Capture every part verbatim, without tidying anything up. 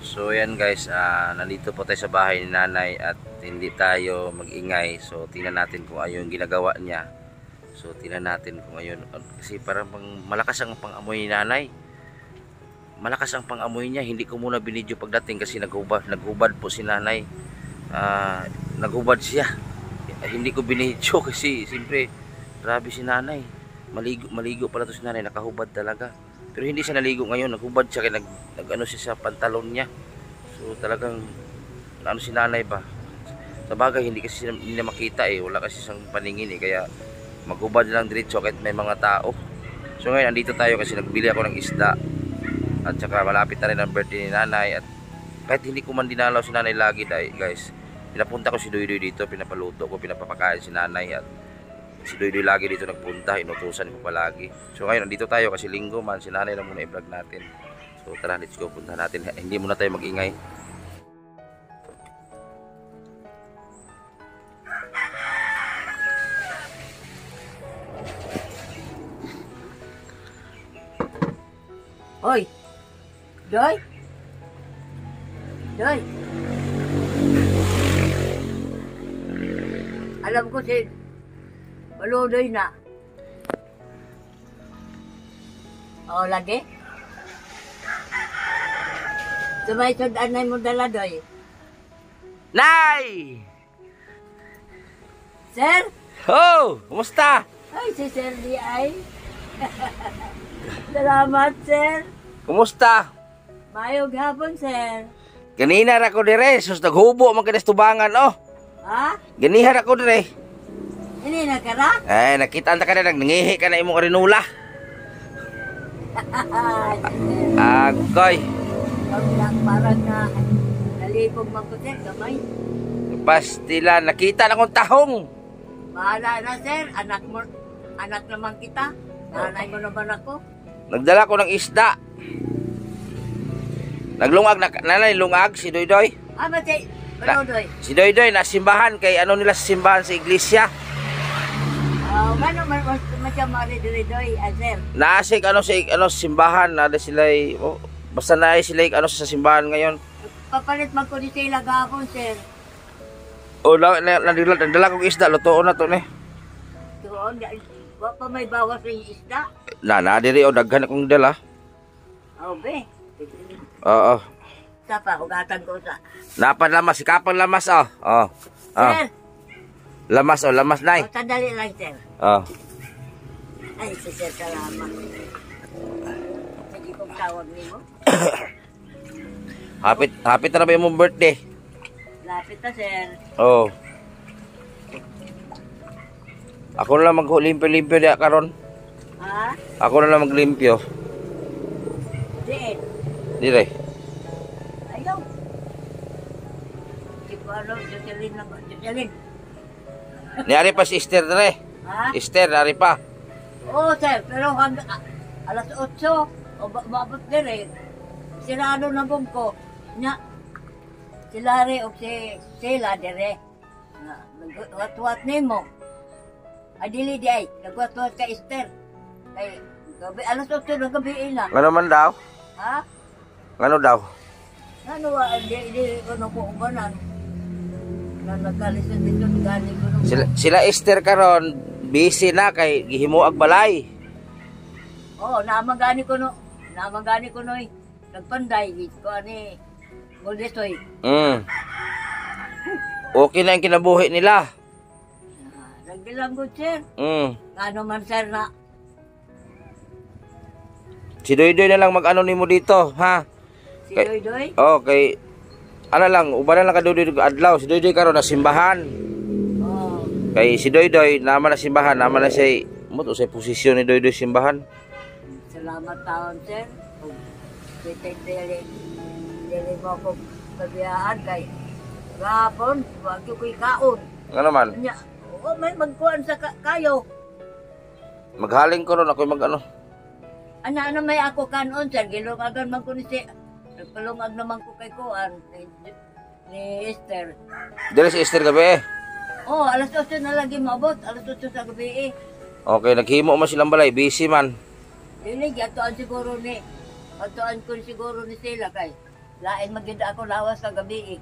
So yan guys, uh, nandito po tayo sa bahay ni nanay at hindi tayo mag-ingay. So tingnan natin kung ano yung ginagawa niya. So tingnan natin kung ayun, kasi parang pang, malakas ang pang-amoy ni nanay. Malakas ang pang-amoy niya. Hindi ko muna binidyo pagdating kasi naghubad, naghubad po si nanay. Uh, naghubad siya. Eh, hindi ko binidyo kasi siyempre grabe si nanay. Maligo, maligo pala to si nanay, nakahubad talaga. Pero hindi siya naligo ngayon, naghubad siya kaya nag, nag ano siya sa pantalon niya. So talagang ano si nanay ba. Sa bagay hindi kasi hindi na makita eh, wala kasi siyang paningin eh, kaya maghubad lang diretso kahit may mga tao. So ngayon andito tayo kasi nagbili ako ng isda. At saka malapit na rin ang birthday ni nanay at kahit hindi ko man dinalaw si nanay lagi dahil guys, pinapunta ko si Doydoy dito, pinapaluto ko, pinapapakain si nanay at si Doydoy lagi dito nagpunta, inutusan ko palagi. So ngayon andito tayo kasi linggo man, si nanay lang muna i-vlog natin. So tara, let's go, punta natin. Hindi muna tayo mag-ingay. Hoy! Doy! Doy! Alam ko si Maludoy na. O, lagi? Sumay sundan mo dala, Doy. Nay! Sir? Oh! Kumusta? Ay, si Sir di ay. Salamat, Sir. Kumusta? Mayog hapon, Sir. Ganina ra ko dire, sus naghubo man kada tubangan oh. Ha? Ganihar ako dire. Ini na ka na? Ay, nakita ta ka na nangihi ka na imong rinula. Agoy. Pag lang parang na nalipog man ko, Sir, kamay. Pastila, nakita na kong tahong. Bahala na, Sir. Anak mo, anak naman kita. Nanay mo naman ako. Nagdala ko ng isda. Naglungag na nanay, lungag si Doydoy. Ah, mati. Na, Maludoy. si Doydoy na simbahan kay ano nila sa simbahan sa iglesia. Oh, gano man masya mari Doydoy, ah, Sir. Naasik ano sa ano simbahan, na sila oh, basta na sila ano sa simbahan ngayon. Papalit man ko ni sila gahapon, Sir. O na nadala nadala kong isda, lutoon na to ni. Doon, wa pa may bawas ng isda. Na na diri o daghan akong dala. Oh, be. Oo. Sa pa, hugatan ko sa. Napan lamas, sikapang lamas oh. Oh. Oh. Sir. Lamas oh, lamas nay. Oh, sandali lang, Sir. Oh. Ay, si Sir, salamat. Sige kong tawag ni mo. Hapit, hapit na ba yung mong birthday? Lapit na, Sir. Oo. Oh. Ako na lang mag-limpyo-limpyo diya karon. Ha? Ako na lang maglimpyo. Diin. Dire. Ayaw. Hindi ko alam, Jocelyn lang. Jocelyn. Niari pa si Esther dire. Ha? Esther, nari pa. Oo, Sir, pero hanggang ah, alas otso, o babot din eh. Sirado na bong ko. Nya, si Larry o si Sheila dire. Nagwat-wat ni mo. Adili di ay, nagwat-wat ka Esther. Ay, gabi, alas otso na gabi na. Ano man daw? Ha? Ano daw? Ano wa, di, di, ano ko ubanan. Na nagkalisan dito, gani ko nung... Sila, sila Esther karon busy na kay gihimuag balay. Oo, namagani ko no. Namagani ko no eh. Nagpanday, ko ani. Muldesoy. Mm. Okay na yung kinabuhi nila. Nagbilang good, Sir. Mm. Ano man, Sir, na... Si Doydoy na lang mag-ano nimo dito, ha? Si Kay- Doydoy? Oh, kay ano lang, uban na lang ka Doydoy adlaw. Si Doydoy karon na simbahan. Oo. Kay si Doydoy naman na simbahan, naman na siya mo to sa posisyon ni Doydoy simbahan. Salamat taon, Sir. Kita dili. Dili mo ko pabiyaan kay gapon, wag ko kaon. Ano man? Nya, oo, may magkuhan sa ka kayo. Maghaling ko ron ako mag ano. Ana ano may ako kanon, Sir. Gilungagan man ko ni si nagpalungag naman ko kay kuan ni, ni Esther. Dili si Esther gabi eh. Oh, alas otso na lagi maabot, alas otso sa gabi eh. Okay, naghimo man silang balay, busy man. Dili, atoan siguro ni, atoan ko siguro ni sila kay. Lain maganda ako lawas sa gabi eh.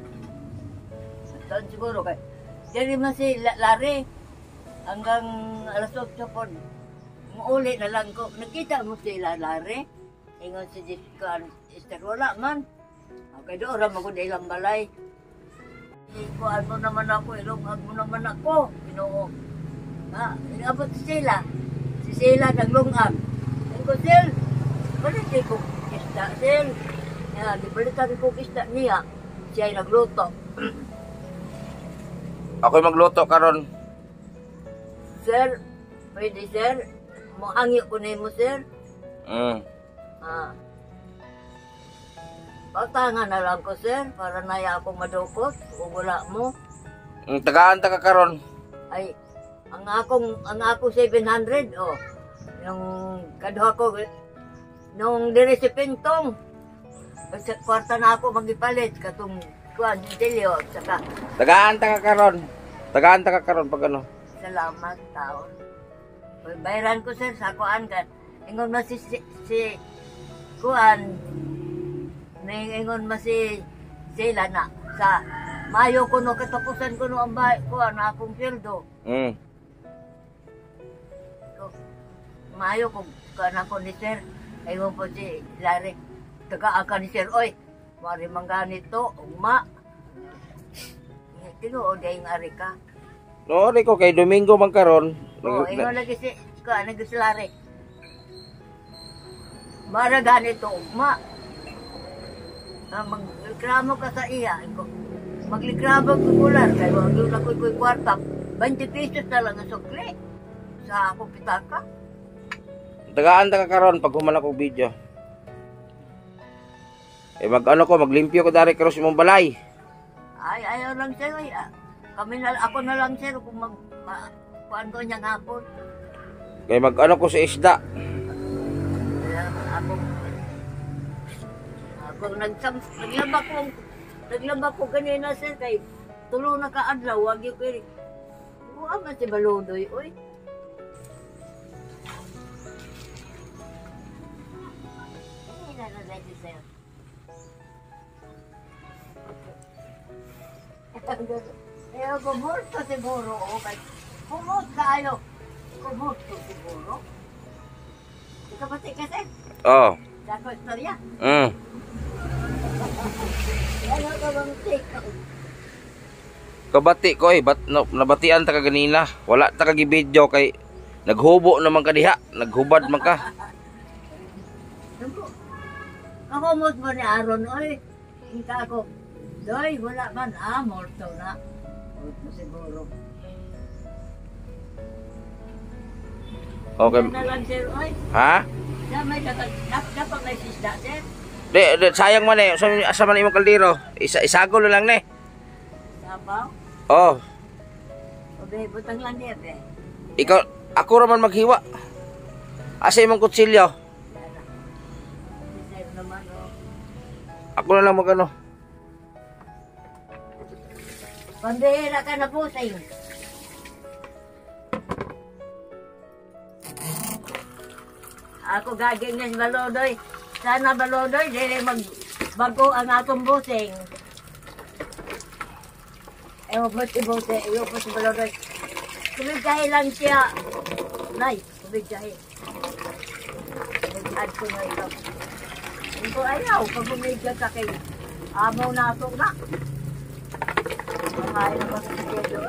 Saan siguro kay diri man si La- Lare hanggang alas otso po. Muuli na lang ko. Nakita mo sila Lare? Ingon si Jessica, Esther, wala man. Okay, doon ram ako na ilang balay. Ikuan mo naman ako, ilungag mo naman ako. Ginoo. Ha, inabot si Sila. Si Sila naglungag. Sabi ko, Sil, balik ko isda, Sil. Ya, dibalitan ko isda niya. Siya ay nagluto. Ako'y magluto karon. Sir, pwede sir. Muhangi ko na mo, sir. Mm. Ha. Patangan na lang ko, sir, para naya akong madukot. Kung wala mo. Mm, tagaan ta ka karon. Ay, ang akong, ang ako seven hundred, oh. Yung kaduha ko, nung dire si Pintong. Kasi kwarta na ako magipalit, katong kuan, Delio, saka Tagaan ta ka karon. Tagaan ta ka karon pag ano. salamat, taon. Bayaran ko, sir, sa kuan ka. Ingon ma si, si, si kuan, ingon ma si sila na, sa Mayo ko no, katapusan ko no ang bay, kuan, akong pildo. Mm. Mayo ko kana ko ni sir. Ayun po si Larry. Taga-aka ni sir. Oy, mari man ganito, ugma. Tinuod ay nga rin ka. No, ko kay Domingo man karon. Oo, Nag- ayun lagi si, ka, nag si Larry. Mara ganito, ugma. Ah, maglikramo ka sa iya. Ko, maglikramo ko kular. Kaya wag yun ako ko'y kwarta. twenty pesos na lang ang sukli. Sa akong pitaka. Tagaan ta ka karon pag human ako video. Eh mag ano ko, maglimpyo ko dari karon sa imong balay. Ay, ayaw lang sir. Ay, ah, kami na, ako na lang sir kung mag, ma, kuhaan ko niyang hapon. Kay mag ano ko sa isda. Kaya ako, ako nagsam, naglaba ko, naglaba ko kanina sir, kay tulong na kaadlaw, wag yung kay, huwag man si Baludoy, oy. Ay, nananay si sir. Eh, kumurto siguro, okay. Kumot kayo. Kumurto siguro. Ikaw ba si kasi? Oh. Dako istorya. Mm. Ano ka bang take? Kabati ko eh, bat, no, nabatian ta ka ganina. Wala ta ka gi-video kay naghubo naman ka diha, naghubad man ka. Nakumot mo ni Aaron, oy. Hinta ako. Doy, wala man. Ah, morto na. Morto siguro. Okay. Yan na lang, sir, oy. Ha? Siya may dapat, dapat may sisda, sir. Di, di sayang man eh. Sa, sa man imong kaldero. Isa isago na lang ne. Sabaw. Oh, Obe, butang lang niya, be. ikaw ako ra man maghiwa. Asa imong kutsilyo? Yan na. Si sir naman, oh. Ako na lang magano. Pambihira ka na po sa iyo. Ako gagawin niya si Balodoy. Sana Balodoy, dili mag bago ang atong busing. Ewan po si Bote, ewan po si Balodoy. Kumigay lang siya. Nay, kumigay. Kumigay ko na ito. Hindi ko ayaw, pag kumigay ka kay amaw na ito na. Kumain na ba sa siya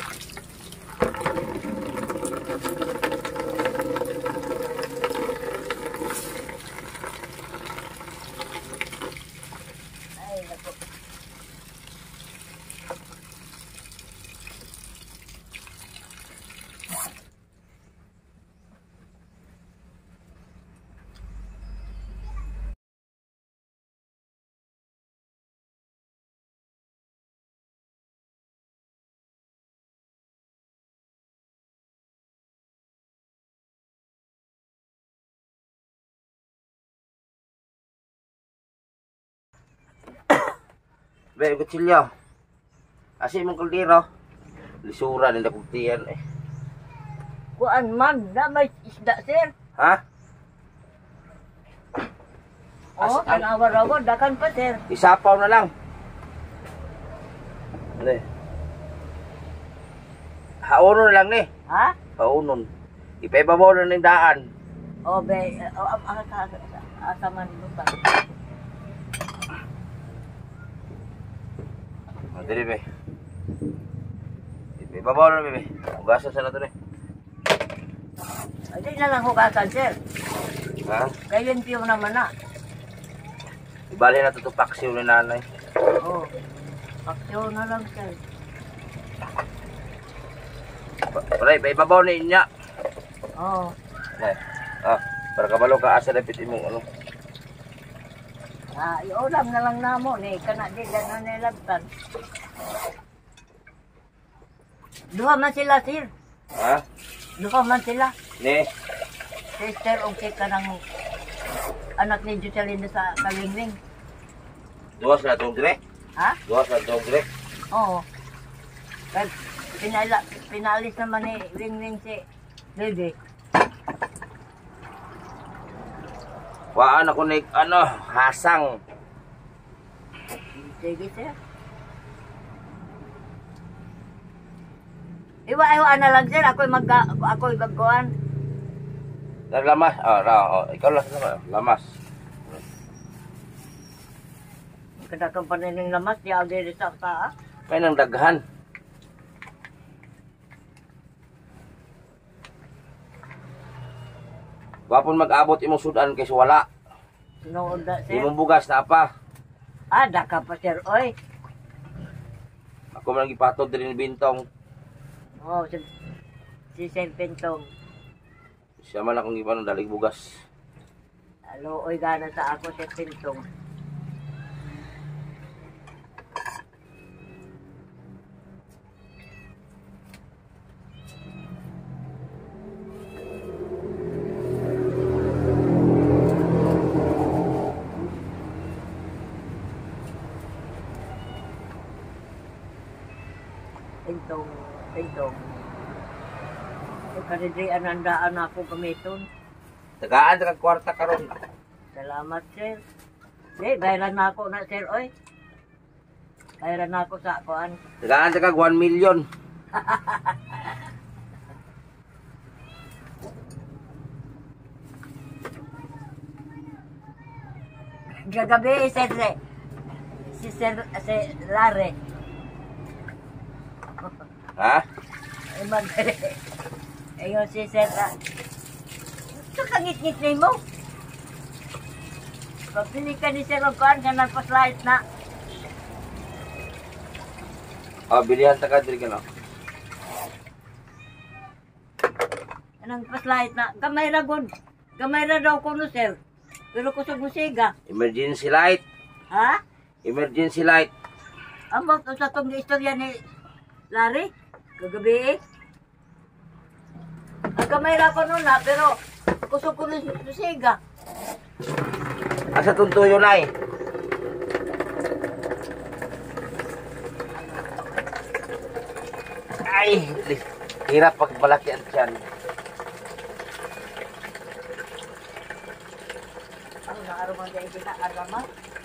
ay, naku. Be, kutsilyo. Asa imong kaldero? Lisura din akong tiyan eh. Kuan man, na may isda, sir. Ha? Oh, As- kan awar-awar, dakan pa, sir. Isapaw na lang. Ano eh? Haunon na lang ni. Ha? Haunon. Ipaibabaw na ng daan. O, be, o, ang asa, asa man mo ba? Madali be. Ipaibabaw na be. Ugasan sa nato ni. Hindi na lang hugasan, sir. Ha? Kaya limpyo naman na. Ibali na ito ito paksiw ni nanay. Oo. Paksyo na lang, sir. Pare, ipaibabaw na inya. Oo. Eh, ah, para kabalo ka asa dapit imong ano. Ah, iulam na lang namo ni kana di na nilagtan. Duha man sila, sir. Ha? Duha man sila. Ni, Sister o kay kanang anak ni Jocelyn sa Kalingling. duwa sa natong dire. Ha? Duwa sa natong dire. Oo. Kaya pinala, pinalis naman ni Lingling si Bebe. Waan ako ni ano, hasang. Sige, sir. Iwa-iwa na lang, sir. Ako'y mag ako'y magkuhan. Naglamas. Ah, ra, oh, ikaw lang lamas. Lamas. Kadakang panining lamas, di ako diri sa taa. Kaya nang daghan. Wapon mag-abot imong sudan kay wala. Sinuod na, sir. Imong bugas na pa. Ah, daka pa, sir. Oy. Ako man gipatod diri ni Bintong. Oh, si, si Sir Pintong. Siya man akong gipanon dalig bugas. Alo, oy, gana sa ako, Sir Pintong. Pintong, Pintong. Eh, kanidri anandaan ako gamiton. Tagaan sa kag kwarta karon. Salamat, sir. Eh, bayaran na ako na, sir, oy. Bayaran na ako sa kuan. Tagaan sa kag one million. Gagabi, sir, sir. Si Sir, si Lare. Ha? Ay, mag... Ayun, si Sir, ah. Ito kangit-ngit na mo. Pagpili ka ni Sir Okan, ka nagpa-slide na. Ah, bilihan ta ka diri kana. Anong pa-slide na. Gamay na gud. Gamay na daw ko no, sir. Pero kusog musiga. Emergency light. Ha? Emergency light. Amo to sa tong istorya ni Larry. Kagabi eh. Ang gamay na ko nun na, pero kusog ko ng musiga. Asa tuntuyo nay? Ay, hirap pag malaki ang tiyan. Ang naaraw mo dahil kita alamat.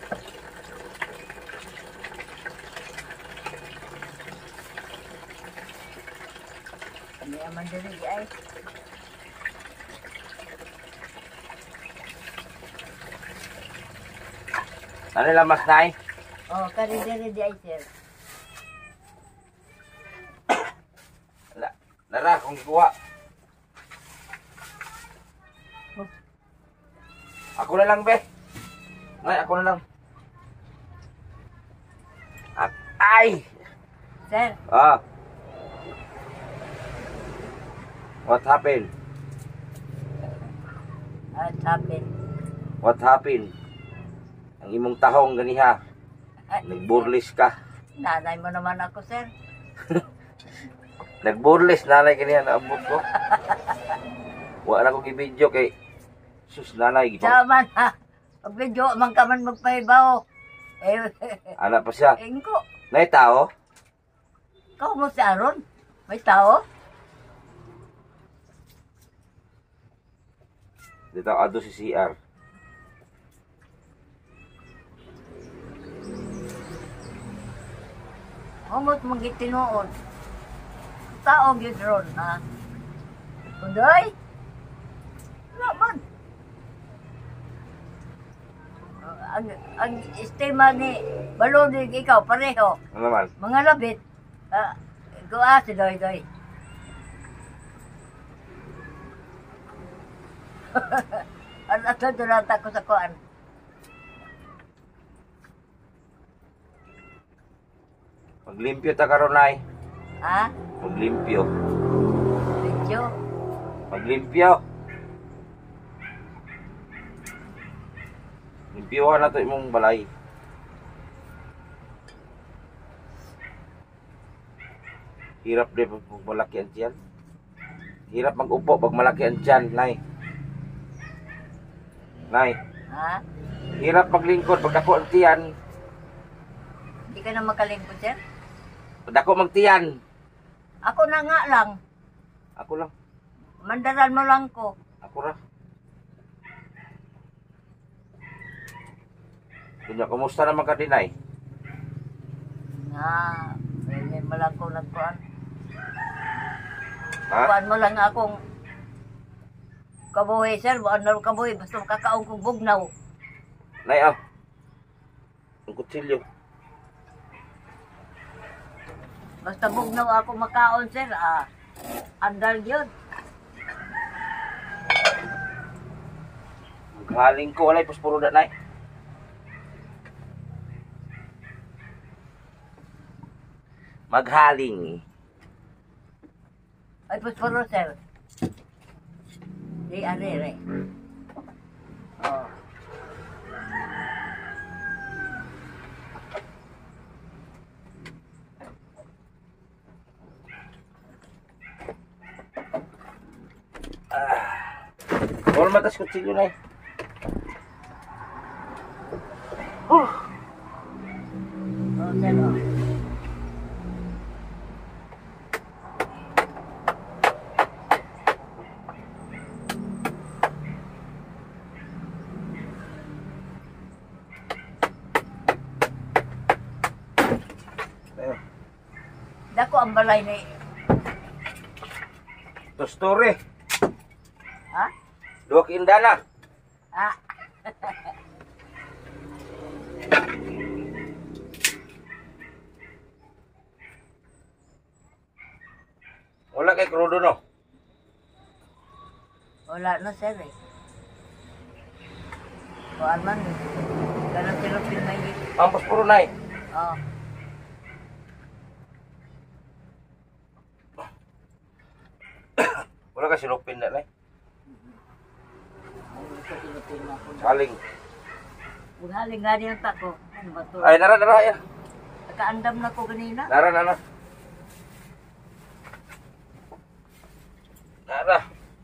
Kami aman dali ay. Ano lamas nay? Oh, kari dali di ay, sir. La, lara kung kuha. Oh. Ako na lang be. Nay, ako na lang. Ah, ay! Sir, Ah. What happened? what happened? What happened? Ang imong tahong ganiha. Nagburlis ka. Nanay mo naman ako, sir. Nagburlis nanay ganiha naabot ko. Wa na ko gi-video kay sus nanay gi. Saman ha. Pag medyo man ka man magpahibaw. Eh, Ana pa siya. ingko. Nay tao? Ikaw mo si Aaron? May tao? Dito ado si C R. Humot mong gitinuod. Tao gyud ron, ha? Unday? Wala man. Ang, ang estima ni Balunig, ikaw, pareho. Ano naman? Mga labit. Ah, kuha si Doy Doy. Ano ito doon ko sa kuan? Maglimpyo ta karon nay. Ha? Maglimpyo. Medyo. Maglimpyo. Limpyohan na to imong balay. Hirap din pag malaki ang tiyan. Hirap mag-upo pag malaki ang tiyan, nay. Nay, Ha? hirap maglingkod pag dako ang tiyan. Hindi ka na makalingkod, sir? Pag dako mag tiyan. Ako na nga lang. Ako lang. Mandaran mo lang ko. Ako ra. Dunya, kumusta naman ka din, nay? Nga, hindi mo lang ko nagkuhan. Ha? Kuhan mo lang akong kabuhi, sir. Buwan na kabuhi. Basta makakaong kong bugnaw. Nay, ah. Ang kutsilyo. Basta bugnaw ako makaon, sir. Ah, andal yun. Galing ko, walay puspuro na, nay. Maghaling. Ay, puspuro, sir. Di, ari, ari. Oh. Wala matas kutsilyo, nay. Oh. Oh, sir, oh. Ayun. Dako ang balay ni... To story. Ha? Dua kindana. Ha? Wala kay krudo, no? Wala na, sir, eh. Kuhan man, eh. Ganun silupin may hit. Ang puspuro, nay. Oh. Wala ka silupin na, nay. Silupin na ako. Saling. Bughaling nga rin ang tako. Ano ba to? Ay, nara, nara, yan. Nakaandam na ko ganina. Nara, nara. Nara.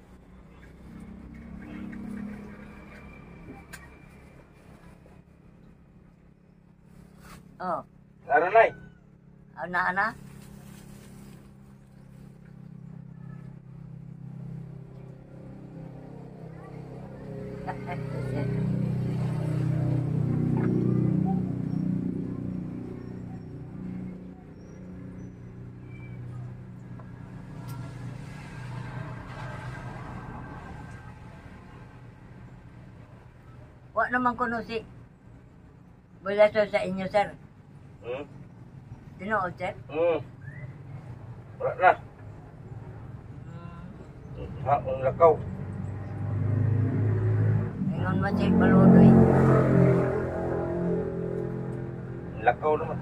Oh. Nara, nay. Ana, ana. Wa naman kuno si Bulaso sa inyo, sir. Hmm? Tinuod, sir? Hmm. Wala na. Hmm. Ha, ang lakaw. Ingon man si Baludoy. Ang lakaw naman.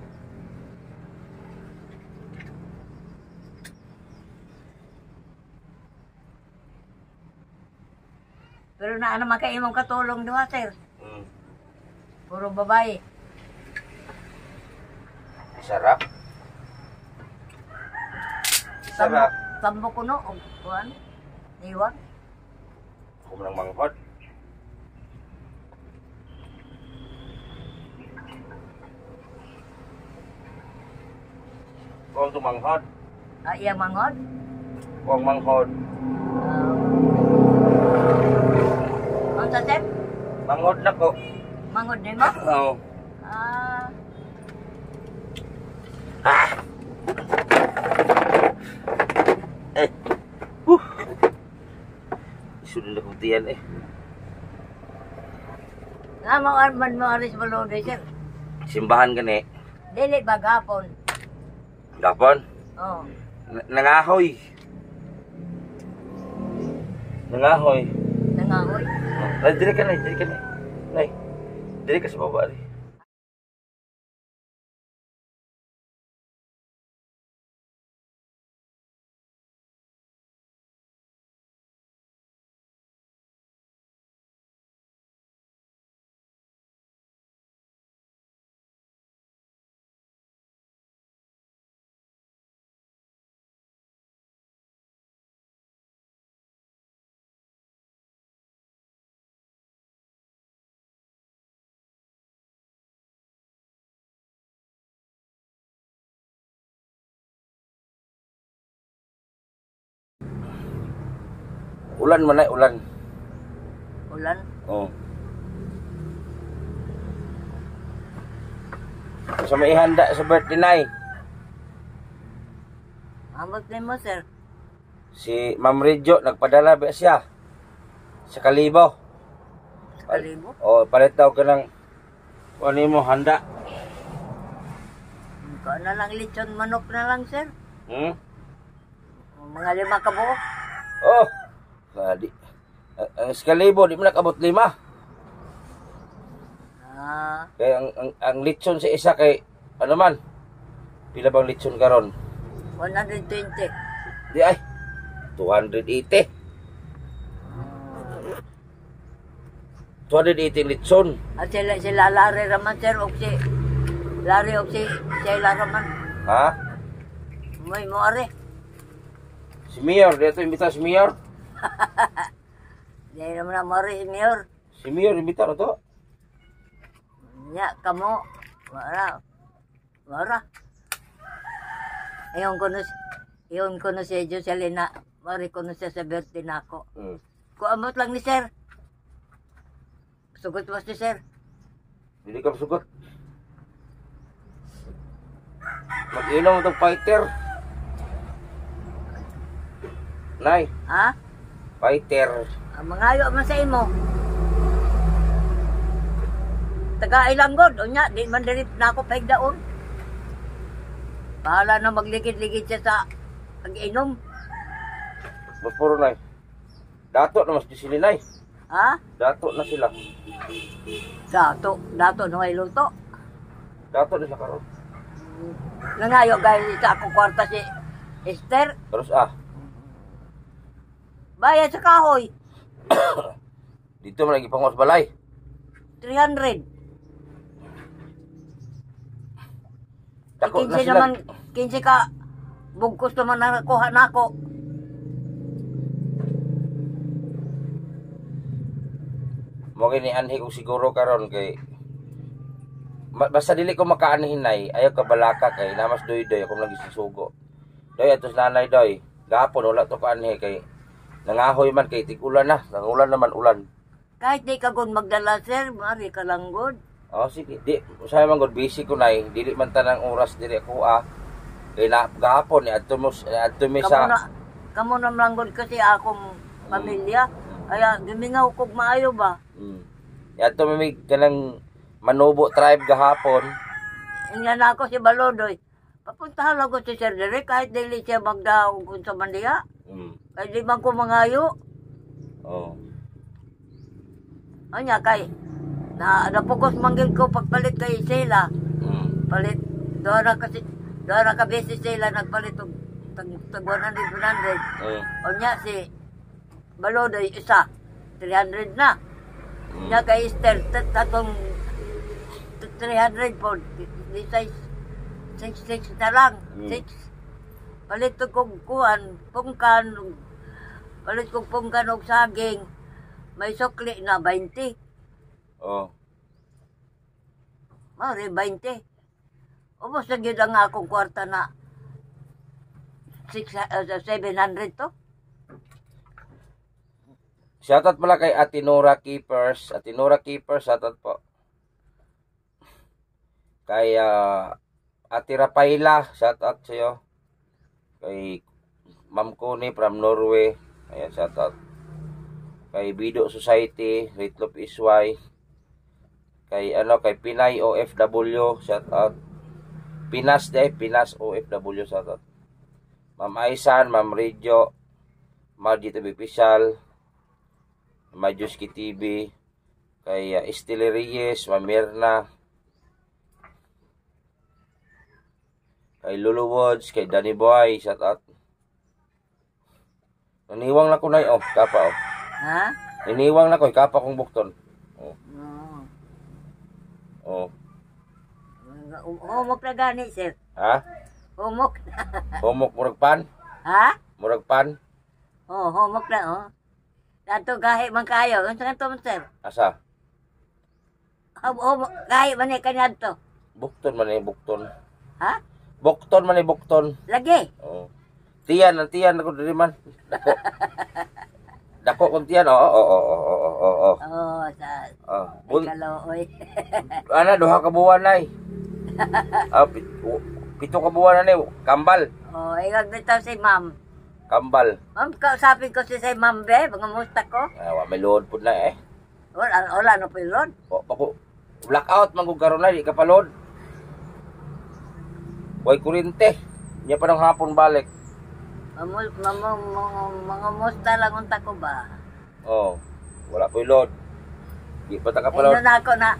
Pero naa naman kayo imong katulong duha, sir. Hmm. Puro babae. Sarap. Sarap. Tambo ko no, o kuhan. Iwan. Kung lang manghod. Kung tumanghod. Ah, iyang mangod. Kung manghod. Ang sa sir? Manghod na ko. Mangod din mo? Oo. Ah, Ah! swerte yan eh. Nga mga man mo alis Balodoy, sir. Simbahan gani. Dili bagapon. Gapon? Oh. N- Nangahoy. Nangahoy. Nangahoy. Oh. Ay, dili ka na, dili ka na. Nay, dili ka sa baba rin. Ulan man ay, ulan. Ulan. Oh. Sa may ihanda sa birthday nay. Amot ni mo, sir. Si Ma'am Ridjo nagpadala ba siya sa Kalibo. Kalibo. Oh, palit daw ka ng ano mo handa. Ikaw na lang lechon manok na lang, sir. Hmm? Mga lima ka buo. Oh. Kadi. Ang sa Kalibo di mo nakabot lima. Ah, Kaya ang, ang, ang lechon sa isa kay ano man? Pila bang lechon karon? one hundred twenty. Di ay two hundred eighty. two hundred eighty lechon. At sila, sila lari raman, sir. O si, lari o si, sila raman. Ha? May mo ari. Si Mayor, dito imbita si Mayor. Dahil naman na mo ari, Mayor. Si Mayor imbita na to. Nya, kamo. Wara. Wara. Iyon ko na, iyon ko na si Jocelyn na, mari ko na siya sa birthday na ako. Hmm. Kuamot lang ni sir. Sugot mas ni sir. Dili ka sugot. Mag-inom itong fighter. Nay, Ha? fighter. Ang mangayo man sa imo. Taga Ilanggod, o nya, di man dili na ako pahigdaon. Bahala na magligid-ligid siya sa pag-inom. Mas puro nay. Dato na mas di sila nay. Ha? Dato na sila. Dato, dato nung ay luto. Dato na sila karon. Nangayo guys, sa akong kwarta si Esther. Terus ah, Bayad sa kahoy, dito man lagi pangos balay. three hundred. Dako na quinze sila. naman, quinze ka, bugkos naman na nakuha na ako. Mo gini anhi ko siguro karon kay Ma- basta dili ko makaanhin nay, ayaw ka balaka kay namas doy-doy ako lagi susugo. Doy atos nanay doy. Gapon wala to kaanhi kay nangahoy man kay tig-ulan na, nangulan naman ulan. Kahit di ka gun magdala sir, mari ka lang good. Oh sige, di usay man gud busy ko nay, dili man tanang oras diri ako ah. Kay na gahapon ni adto mo adto mi Kamo na, sa kamo na lang good kasi akong pamilya. Kaya gumingaw kog maayo ba? mm. Adto mi kanang Manubo tribe gahapon. Ingnan na ako si Balodoy. Papuntahan lang ko si Sir Derek kahit dili siya magdaw kung sa Mandia. Mm. Kahit di man ko mangayo. Oh. Anya kay na napukos manggil ko pagpalit kay Sheila. Mm. Palit doon na kasi doon na ka beses Sheila nagpalit og tag tag one hundred one hundred. Mm. Onya si Balodoy isa three hundred na. Mm. Nya kay Esther tat- tatong three hundred po. Di size six six na lang. Mm. six. Palit ko kong kuhan, pungkan, palit kong pungkan og saging. May sukli na twenty. Oh. Mari twenty. Ubos na gyud ang akong kwarta na six, uh, seven hundred to. Shoutout pala kay Atinora Keepers. Atinora Keepers, shoutout po. Kay uh, Ate Rapaila, shoutout sa iyo. Kay Ma'am Kuni from Norway. Ayan, shoutout. kay Bido Society, Ritlop Isway, kay ano kay Pinay O F W, shout out. Pinas day, Pinas O F W, shout out. Ma'am Aisan, Ma'am Radio, Margie T V Official, Majuski T V, kay uh, Estelle Reyes, Ma'am Mirna, kay Lulu Woods, kay Danny Boy, shout out. Naniwang na ko na oh, kapa oh. Ha? Naniwang na ko, kapa kong bukton. Oh. Oo. Oh. Humok na gani, sir. Ha? Humok na. Humok murag pan? Ha? Murag pan? Oo, oh, humok na, oh. Dato gahi man kayo. Ano sa kanto, sir? Asa? Humok, gahi man eh, kanya to. Bukton man eh, bukton. Ha? Bukton man eh, bukton. Lagi. Oh. Tiyan, ang tiyan ako diri man. Dako. Dako kong tiyan, oo, oo, oo, oo, oo, oo. Oo, sa... Oh, Ay, bun, kalooy. ana, duha ka buwan na eh. Ah, pit, pito ka buwan na eh, kambal. Oo, oh, igag dito si ma'am. Kambal. Ma'am, kausapin ko si si ma'am, be. Mga musta ko. Ah, wa may load po na eh. Wala, wala, ano po yun? O, ako, blackout man kung karon na, di ka pa load. Way kurinte. Niya pa ng hapon balik. Mamul, mamul, mga, mga musta lang unta ko ba? Oh, wala po yung load. Di pa ta ka pa Ayun load. na ako na.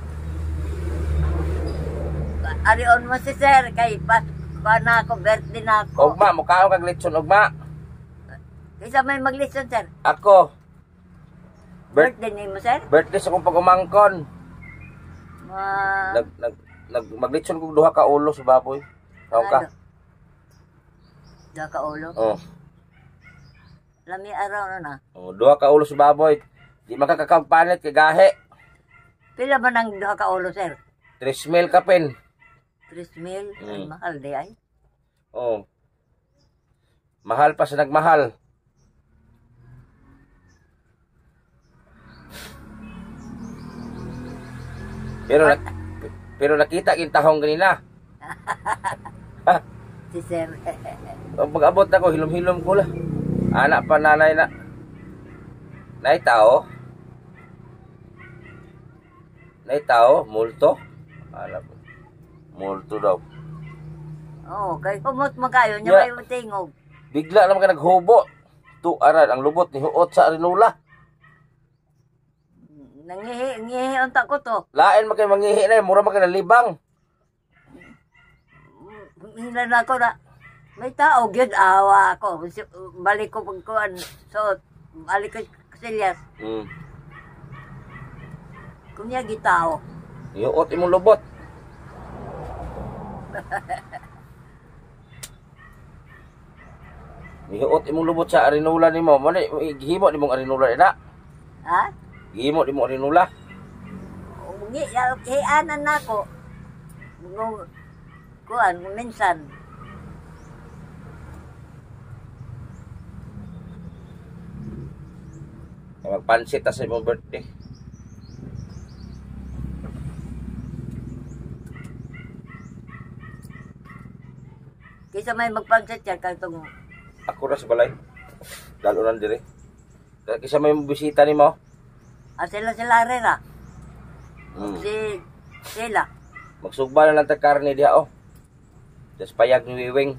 Arion mo si sir, kay pas, pa na ako, birthday na ako. Ugma, mukha kag litson, ugma. Isa may mag-listen, sir. Ako. Birth, Birthday ni mo, sir? birthday sa kong pag-umangkon. Ma... Nag, nag, nag, maglitson kong duha ka ulo sa baboy. Tao ka? Duha ka ulo? Oh. Lami araw na na. Oh, duha ka ulo sa baboy. Di makakakagpanit kay gahe. Pila ba ng duha ka ulo, sir? Tres mil ka pen. Tris mil? Ay, Mm. mahal di ay. Oh. Mahal pa sa nagmahal. Pero nak pero nakita kin tahong ganina. Ah, Si sir. pag-abot na ko hilom-hilom ko la. Anak pa nanay na. Nay tao. Nay tao, multo. Alam ko. Multo daw. Oo, oh, kay kumot mo kayo, niya Yeah. may tingog. Bigla naman ka naghubo. Tu aran ang lubot ni huot sa arinula. Nangihi, nangihi unta ko to. Lain man kay mangihi na, mura man kay nalibang. Hila na ako na, may tao, gyud awa ako. Balik ko pagkuhan, so, balik ko kasilyas. Hmm. Kung niya gitao. Huot imong lubot. Mihuot imong lubot sa arinula nimo. Mo ni gihimo nimong arinula ina. Ha? Gihimo nimong arinula. Ungi, hianan na ako. Nung, kuhan, minsan. Magpansit ta sa imong birthday. Kaysa may magpansit yan, kaya itong, Ako ra sa balay. Lalo nan dire. Kisa may bisita nimo. ah, sila sila rera. Hmm. Si, sila. Magsugba na lang tag karne diha oh. Des payag ni Wiwing.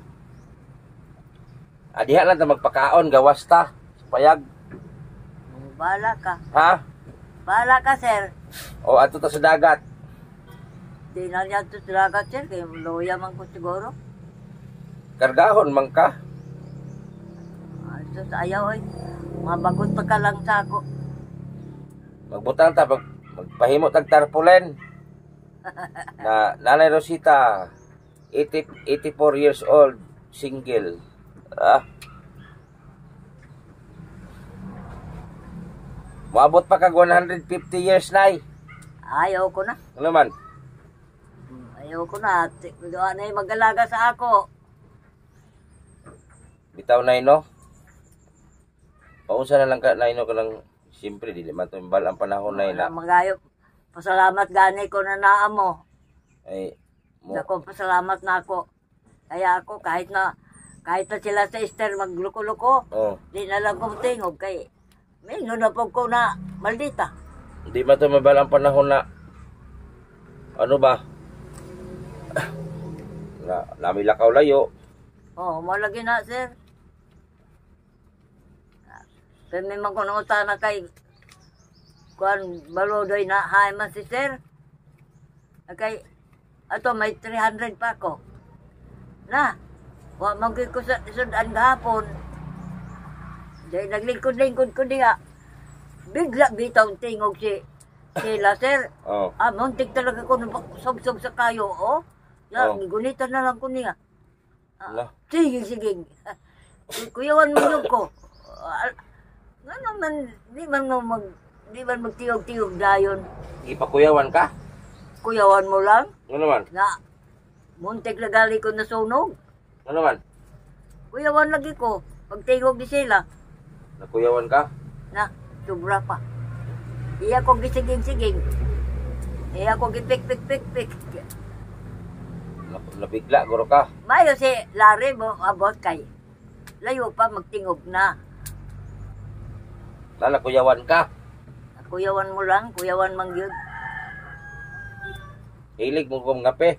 Adiha lang ta magpakaon gawas ta. Sa payag. Bala ka. Ha? Bala ka, sir. O ato ta sa dagat. Di na niya ito talaga, sir. Kaya loya man ko siguro. Kargahon man ka. Ah, ito sa ayaw, eh. Mabagot pa ka lang sa ako. Magbutang ta pag magpahimo tag tarpulen. Na Nanay Rosita, eighty, eighty-four years old, single. Ah. Maabot pa kag one hundred fifty years nay. Ayaw ko na. Ano man? Ayaw ko na. Doon ay mag-alaga sa ako. Bitaw nay no. Paunsa na lang ka nay no kanang siyempre dili man to imbal ang panahon nay na. Magayo. Pasalamat gani ko na naa mo. Ay mo. Dako pasalamat na ako. Kaya ako kahit na kahit na sila sa Esther magluko-luko, Oh. di na lang kong tingog kay May na po ko na maldita. Hindi ba ito mabalang panahon na ano ba? Na, namilakaw layo. Oh, malagi na, sir. Kaya may mga kunungutan na kay kuan balodoy na hay man si sir. Kay ato may three hundred pa ko. Na, wa manggi ko sa sudan gahapon. Dahil naglingkod-lingkod ko diha. Bigla bitaw tingog si sila, sir. Oh. Ah, muntik talaga ko sob-sob sa kayo, oh. Ya, Oh. gunitan na lang ko niya. Ala. Ah, sige, sige. Kuyawan mo yun ko. Ah, nga naman, di man mo mag, di man magtiyog-tiyog dayon. Ipakuyawan ka? Kuyawan mo lang. Ano naman? Na, muntik na gali ko nasunog. Ano naman? Kuyawan lagi ko. Pagtingog di sila. Nakuyawan ka? Na, sobra pa. Iya ko gisiging-siging. Iya ko gipik-pik-pik-pik. Nap- Nabigla, guro ka. Mayo si Larry mo abot kay. Layo pa magtingog na. Lala, kuyawan ka. Kuyawan mo lang, kuyawan mang yun. Hilig mo kong ngape.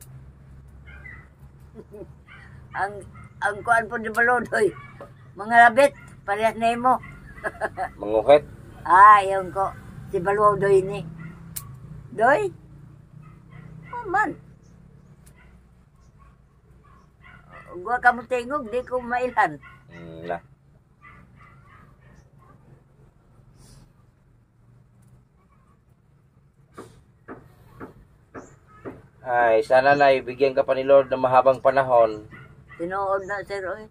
Ang ang kuan po di balodoy. Mga labit, parehas na mo. Manguhit. Ah, yung ko. Si balodoy ni. Doy? Oh man. Gua ka mo tingog, di ko mailan. Hmm, na. Ay, sana na ibigyan ka pa ni Lord ng mahabang panahon Tinuod na, sir, oy.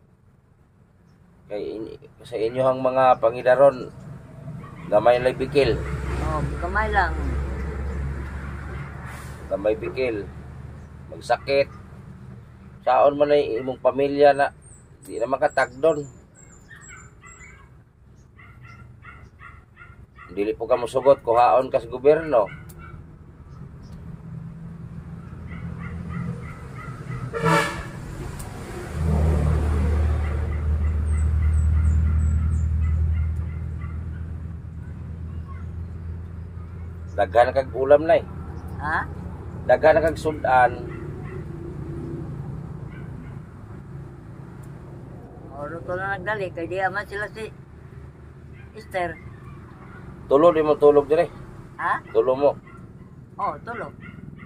kay in, sa inyohang mga pangidaron gamay lay bikil, Oh, kamay lang. gamay bikil, magsakit. Saon man ay imong pamilya na di na makatagdon. Dili po ka mosugot kuhaon ka sa gobyerno. Daghan kag ulam nay. Ha? Daghan kag sudan. Oro to na nagdali, kay di aman sila si Esther. Tulo di mo tulog dire. Ha? Tulo mo. Oh, tulog.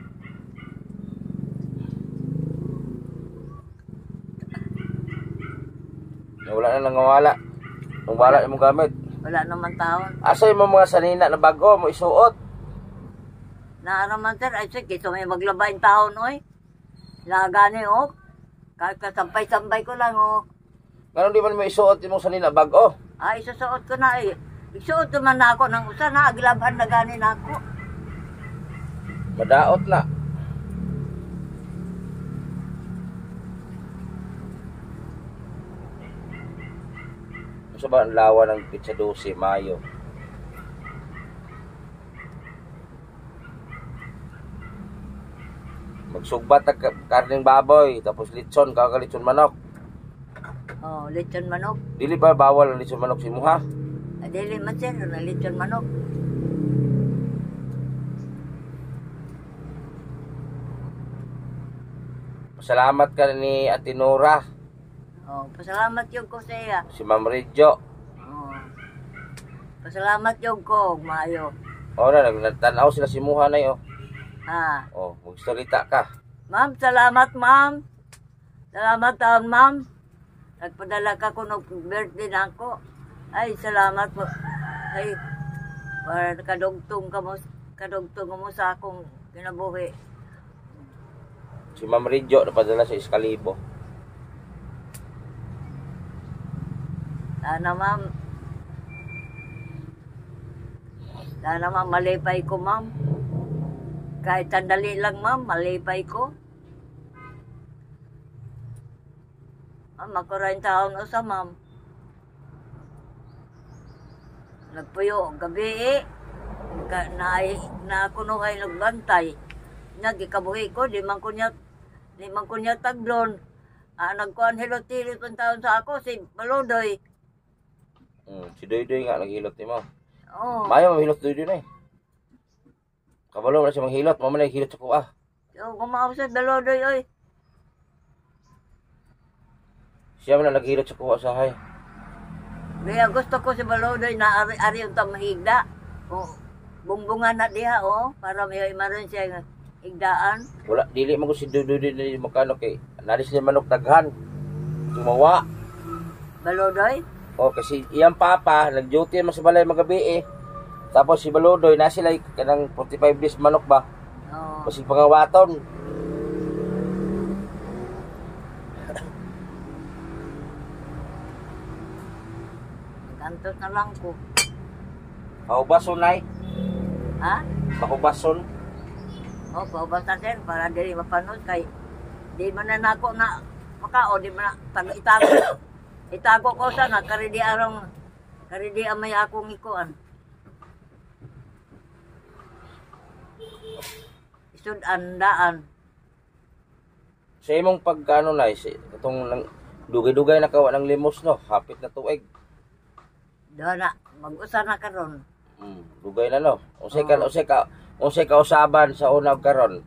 Na wala na nangawala. Nung wala imong gamit. Wala naman taon. Asa imong mga sanina na bago mo isuot? Na naman, sir, ay sige, so may maglabayin taon, oy. Lagani, oh. Kahit kasampay-sampay ko lang, oh. Ngano di man mo isuot imong sanina bago? Ay, isusuot ko na, eh. Isuot naman na ako ng usa na, aglaban na gani na ako. Madaot na. Gusto ba ang lawa ng pizza dosi Mayo? Magsugbat ang ka- karning baboy, tapos litson, kakalitson manok. Oh, lechon manok. Dili ba bawal ang litson manok si Muha? Adili man, sir, na lechon manok. Salamat ka ni Ate Nora, Oh, pasalamat yung ko sa iya. si Ma'am Redjo. Oh. Pasalamat yung ko, maayo. O na, nagtanaw sila si Muha na yun. Ha. O, magstorita ka. Ma'am, salamat, ma'am. Salamat, taon, ma'am. Nagpadala ka ko ng birthday na ako. Ay, salamat po. Ay, para kadugtong ka mo, kadugtong mo sa akong kinabuhi. Si Ma'am Redjo, napadala sa Iskalibo. Sana, ma'am. Sana, ma'am, malipay ko, ma'am. Kahit sandali lang, ma'am, malipay ko. Ma'am, ako rin taon usa, ma'am. Nagpuyo, gabi eh. Ka, na, na kuno kay nagbantay. Nagikabuhi ko, di man kunya, di man kunya taglon. Ah, nagkuhan helotili pang taon sa ako, si Balodoy. Hmm, si Doy-Doy nga naghilot ni mo. Oo. Mayo mahilot Doy-Doy na eh. Kabalo na siya manghilot, mama na hilot sa kuha. So, kumaw sa Balodoy, oy. Siya man na naghilot sa kuha sa hay. Kaya gusto ko si Balodoy na ari-ari yung tamahigda. O, bungbungan na diha, oh. Para may maroon siya nga higdaan. Wala, dili man ko si Doy-Doy na makano kay nalis ni manok daghan. Tumawa. Balodoy? O kasi iyang papa, nag-duty man sa balay magabi eh. Tapos si Balodoy na sila kanang forty-five days manok ba? Oo. Kasi pangawaton. Kantos na lang ko. Paubason nay, Ha? paubason. O, paubas na sir, para dili mapanood kay di man na nako na makao, di man na tag itago. Itago ko sana, kari di arong, kari di amay akong ikuan. Isud andaan. Sa imong pagkano nay, si itong nang dugay-dugay na kawa ng limos no, hapit na tuig. Doon na, mag-usa na karon. Hmm, dugay na no. Unsay ka unsay ka unsay ka usaban sa una ug karon.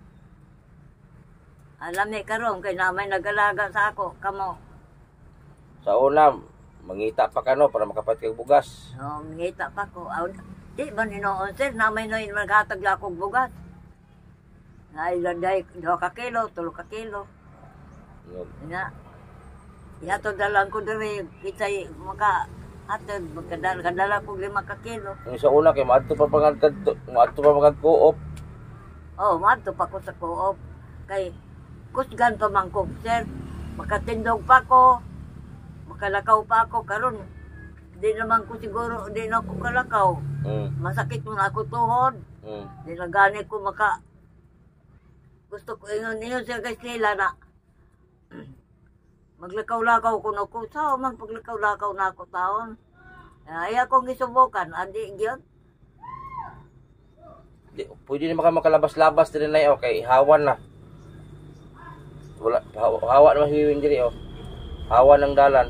Alam ni karon kay namay nagalaga sa ako, kamo. Sa una mangita pa ka no para makapalit kag bugas. No, ngita pa ko. Aw, di ba ninoon sir, namay no yung maghatag akong bugas. Ay, landay, dua ka kilo, tulo ka kilo. Nga. Ihatod dalang ko diri, kitay maka atod, magkadala, kadala ko lima ka kilo. Yung sa una kay maadto pa pangagkad maadto pa magko-op. Oh, madto pa ko sa co-op. Kay, kusgan pa man ko, sir. Makatindog pa ko. Makalakaw pa ako, karon. Di naman ko siguro, di na ako kalakaw. Mm. Masakit mo na ako tuhod. Mm. Di na gani ko maka... Gusto ko, yun, yun sir guys nila na... Maglakaw-lakaw ko na ko. Sao man paglakaw-lakaw na ako taon. Ay akong gisubukan. Andi, yun. Di, pwede naman ka makalabas-labas din na okay, hawan na. Wala, hawa, hawa naman hiwin diri oh. Hawan ng dalan.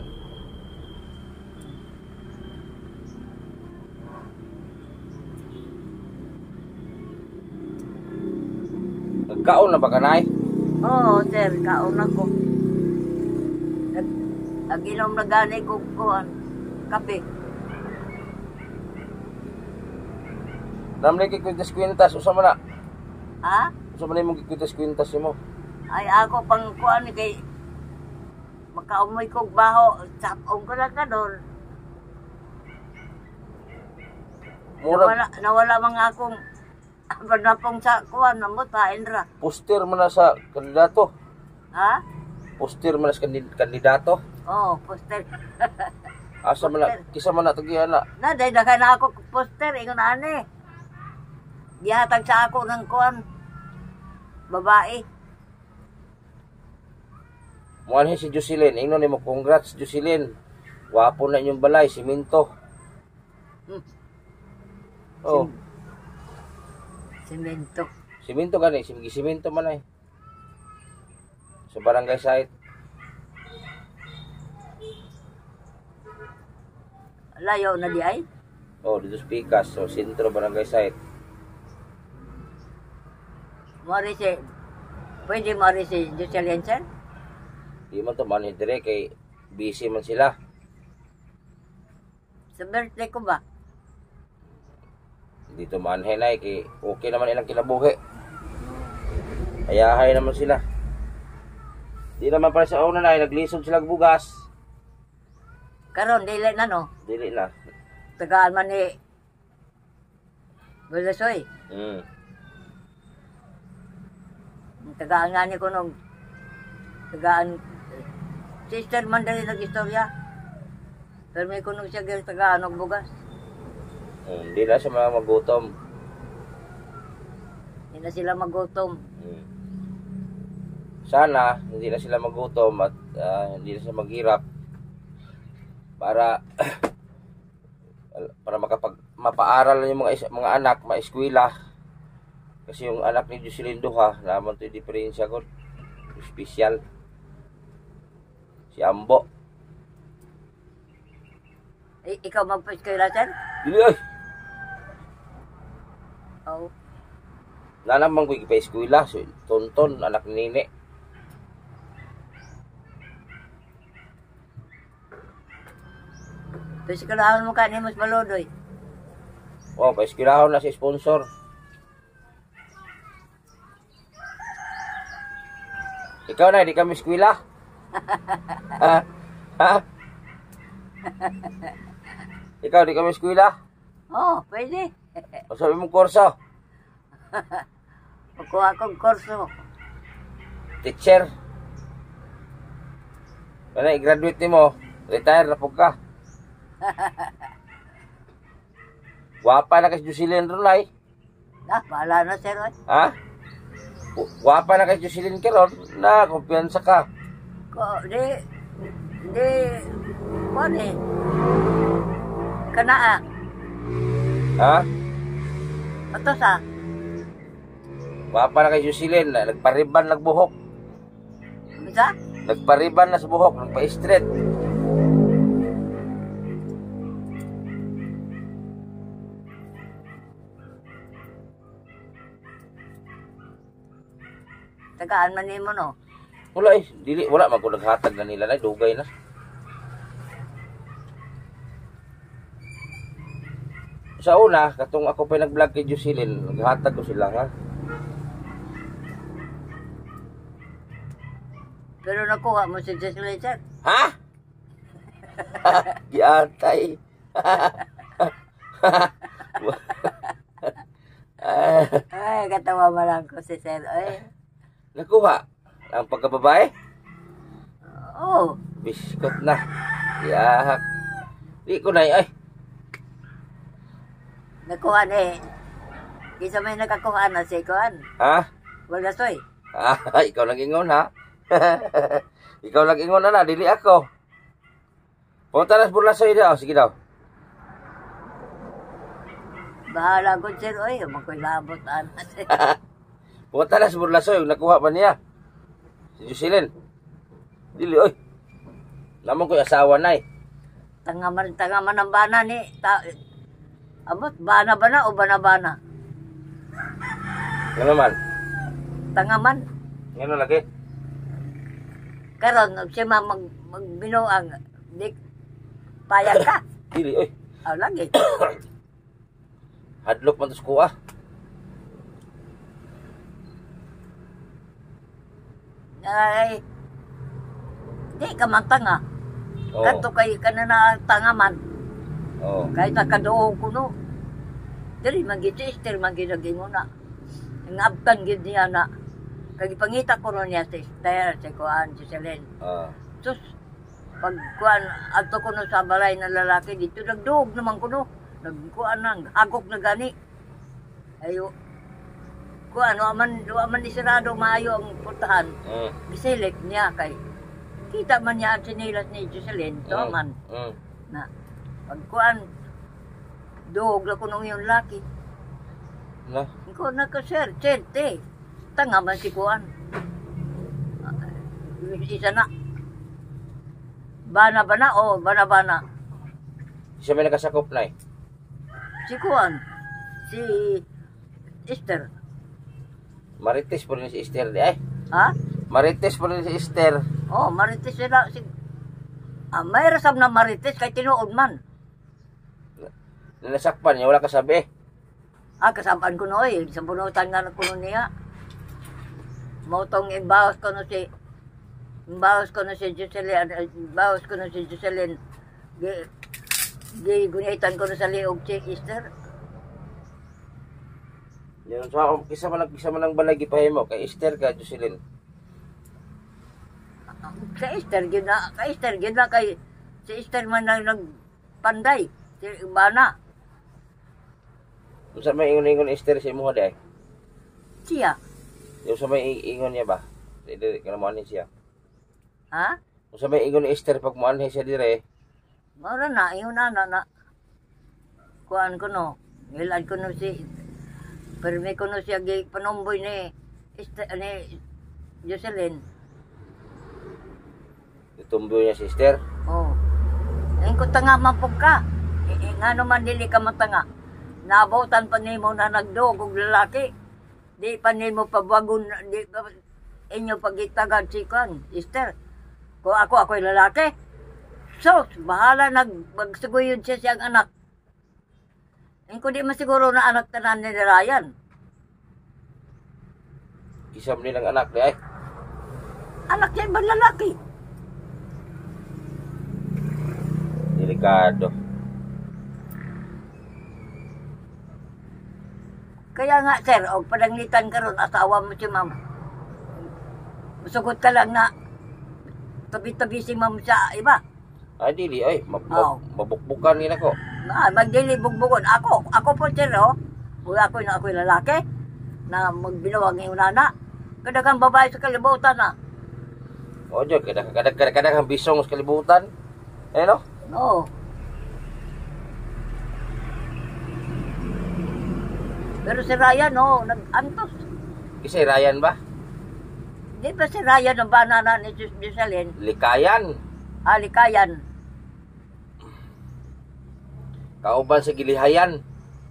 Nagkaon na ba kanay? Oo, sir. Kaon ako. Nag, aginom na gani ko kuhan. Kape. Namlay kay kwintas-kwintas usa man na. Ha? Usa man imong kwintas-kwintas mo. Ay ako pang kuhan kay... Makaumoy kong baho. Sapong ko lang ka doon. Murag Nawala, nawala mga akong... Panapong sa kuhan na mo, tain ra. poster man na sa kandidato. Ha? Poster man na sa kandid- kandidato. Oo, oh, poster. Asa man na kisa man na tagihan na. Na, dahil na na ako poster, ingon ane. Gihatag sa ako ng kuhan. Babae. Muanhi si Jocelyn, ingnon nimo congrats Jocelyn. Wapo na inyong balay, siminto. Hmm. Oh, Semento. siminto gani, sige siminto man ay. Sa barangay site. Layo na di ay? Oh, dito sa Picas, so sentro barangay site. Mori si... Pwede mori si Jocelyn, sir? Di man to manhi dire kay busy man sila. Sa birthday ko ba? Dito manhi na kay okay naman ilang kinabuhi. Ayahay naman sila. Di naman para sa una na naglisod sila og bugas. Karon, dili na no? Dili na. Tagaan man ni... Bulasoy. Mm. Tagaan nga ni ko nung... Tagaan... Sister man dali nag-istorya. Pero may kunog siya gawin tagaan og bugas. Mm, di na sa mga magutom. Hindi na sila magutom. Mm. Sana hindi na sila magutom at ah, hindi na sila maghirap para para makapag mapaaral yung mga is- mga anak, maeskwela. Kasi yung anak ni Jocelyn Duha, naman to yung diferensya ko. Special. Si Ambo. I- ikaw magpa-eskwela, sir? Dili ay. Oo. Nalamang ko ipa eskwela, so, tonton anak ni nini. Tapos kailangan mo ka ni Mas Balodoy. Oh, pa eskwelahon na si sponsor. Ikaw na, di kami eskwela. Ha? Ha? Ikaw, di kami eskwela. Oo, oh, pwede. O sabi mong kurso, Kukuha akong kurso. teacher. Kaya i-graduate ni mo, retire na po ka. Wapa na kasi Jocelyn ron ay. Ah, bahala na, sir. Oy. Ha? Wapa na kasi Jocelyn ka ron. Na, kumpiyansa ka. Ko, di, di, ko ni. Kanaa. Ha? Ito sa, Wapa na kay Jocelyn. na Nagpariban, nagbuhok. isa? Nagpariban na sa buhok, nagpa-straight. Tagaan man mo, no? Wala eh, dili, wala man ko naghatag na nila na, dugay na. Sa una, katong ako pa nag-vlog kay Jocelyn, naghatag ko sila ha. Pero nakuha mo si Jocelyn, sir. Ha? Giatay. Ay, katawa mo lang ko si sir. Ay, Nakuha ang pagkababae? oo. Biskot na. Yahak. Di ko na ay. Nakuha ni. Isa may nakakuha na si Kuhan. Ha? Wala soy. Ah, ikaw lang ingon ha. Ikaw lang ingon na na, dili ako. Punta na sa Burlasoy daw, sige daw. Bahala ko, sir. Oy, makoy labot. Anas. Punta na sa Burlasoy, nakuha pa niya. Si Jocelyn. Dili, oy. Naman ko yung asawa na eh. Tangaman, tangaman ng bana ni. Ta Abot, bana-bana o bana-bana? Ano naman? Tangaman. Ano lagi? Karon, siya ma mag, magbinuang. Di, payag ka. Dili, oy. Aw, lagi. Hadlok man to sa kuha. Ay, di ka man tanga. Oo. Kanto kay kanana tangaman. Oo. Kahit nakaduog ko no. Dili man gid si Esther man gid na. Ngabtan gid niya na. Kay pangita ko ron niya si Esther, si Kuan, si Selen. Ah. Sus, pag kuan adto ko no sa balay na lalaki dito nagduog naman ko no. Nagkuan nang hagok na gani. Ayo. Kuan wa man wa man ni sarado maayo ang putahan. Mm. Giselect niya kay kita man niya ang sinilas ni Jocelyn, to Mm. man. Mm. Na pagkuan dog la kuno yung laki Na. ko na ka sir chente tanga man si kuan Ah, isa na bana bana o bana bana Siya may nakasakop na eh. si kuan si Esther Marites po rin si Esther di ay. ha Marites po rin si Esther. oh marites sila si ah, may rasam na marites kay tinuod man Nanasakpan niya, wala kasabi. ah kasabaan ko no eh sa bunutan nga na kuno niya Mautong imbawas ko no si imbawas ko no si Jocelyn, imbawas ko no si Jocelyn. Gi gi gunitan ko no sa liog si Esther. Yan sa so, kisa man kisa man ang balagi pa mo kay Esther ka Jocelyn. Sa Esther gid na, kay Esther gid na kay si Esther man na nagpanday. Si Bana, Unsa may ingon-ingon Esther sa imo day? siya. Yung sa may ingon niya ba? Dili ka naman siya. Ha? Unsa may ingon ni Esther pag muanhi siya dire? Mara na, yun na na na. Kuan ko no, ngilad ko no si, permi ko no siya gi panumboy ni Esther, ni Jocelyn. Itumboy niya si Esther. Oh. Ngayon ko tanga man po ka. E, e, nga naman dili ka matanga. Nabutan pa nimo na nagdugog lalaki. Di pa nimo pabagon, di pa inyo pagitagad si Kwan, Esther. Kung ako, ako'y lalaki. So, bahala nag magsuguyod siya siyang anak. Ngayon ko di masiguro na anak tanan ni Ryan. Isam nilang anak di ay. Anak niya ba lalaki? Delikado. Kaya nga, sir, o padanglitan ka ron, asawa mo si ma'am. Masugot ka lang na tabi-tabi si ma'am sa iba. Ay, dili, ay, mab Oo. mabukbukan nila ko. Ah, magdili bugbugon. Ako, ako po sir, oh. Kung ako na ako'y lalaki, na magbinawag ng unana. Kadagang babae sa kalibutan na. O, dyan, kadag-kadag ang bisong sa kalibutan. Eh, no? Oo. Pero si Ryan, oh, nag-antos. Kisay Ryan ba? Di ba si Ryan ang banana ni Jocelyn? Likayan. Alikayan. Kauban sa gilihayan.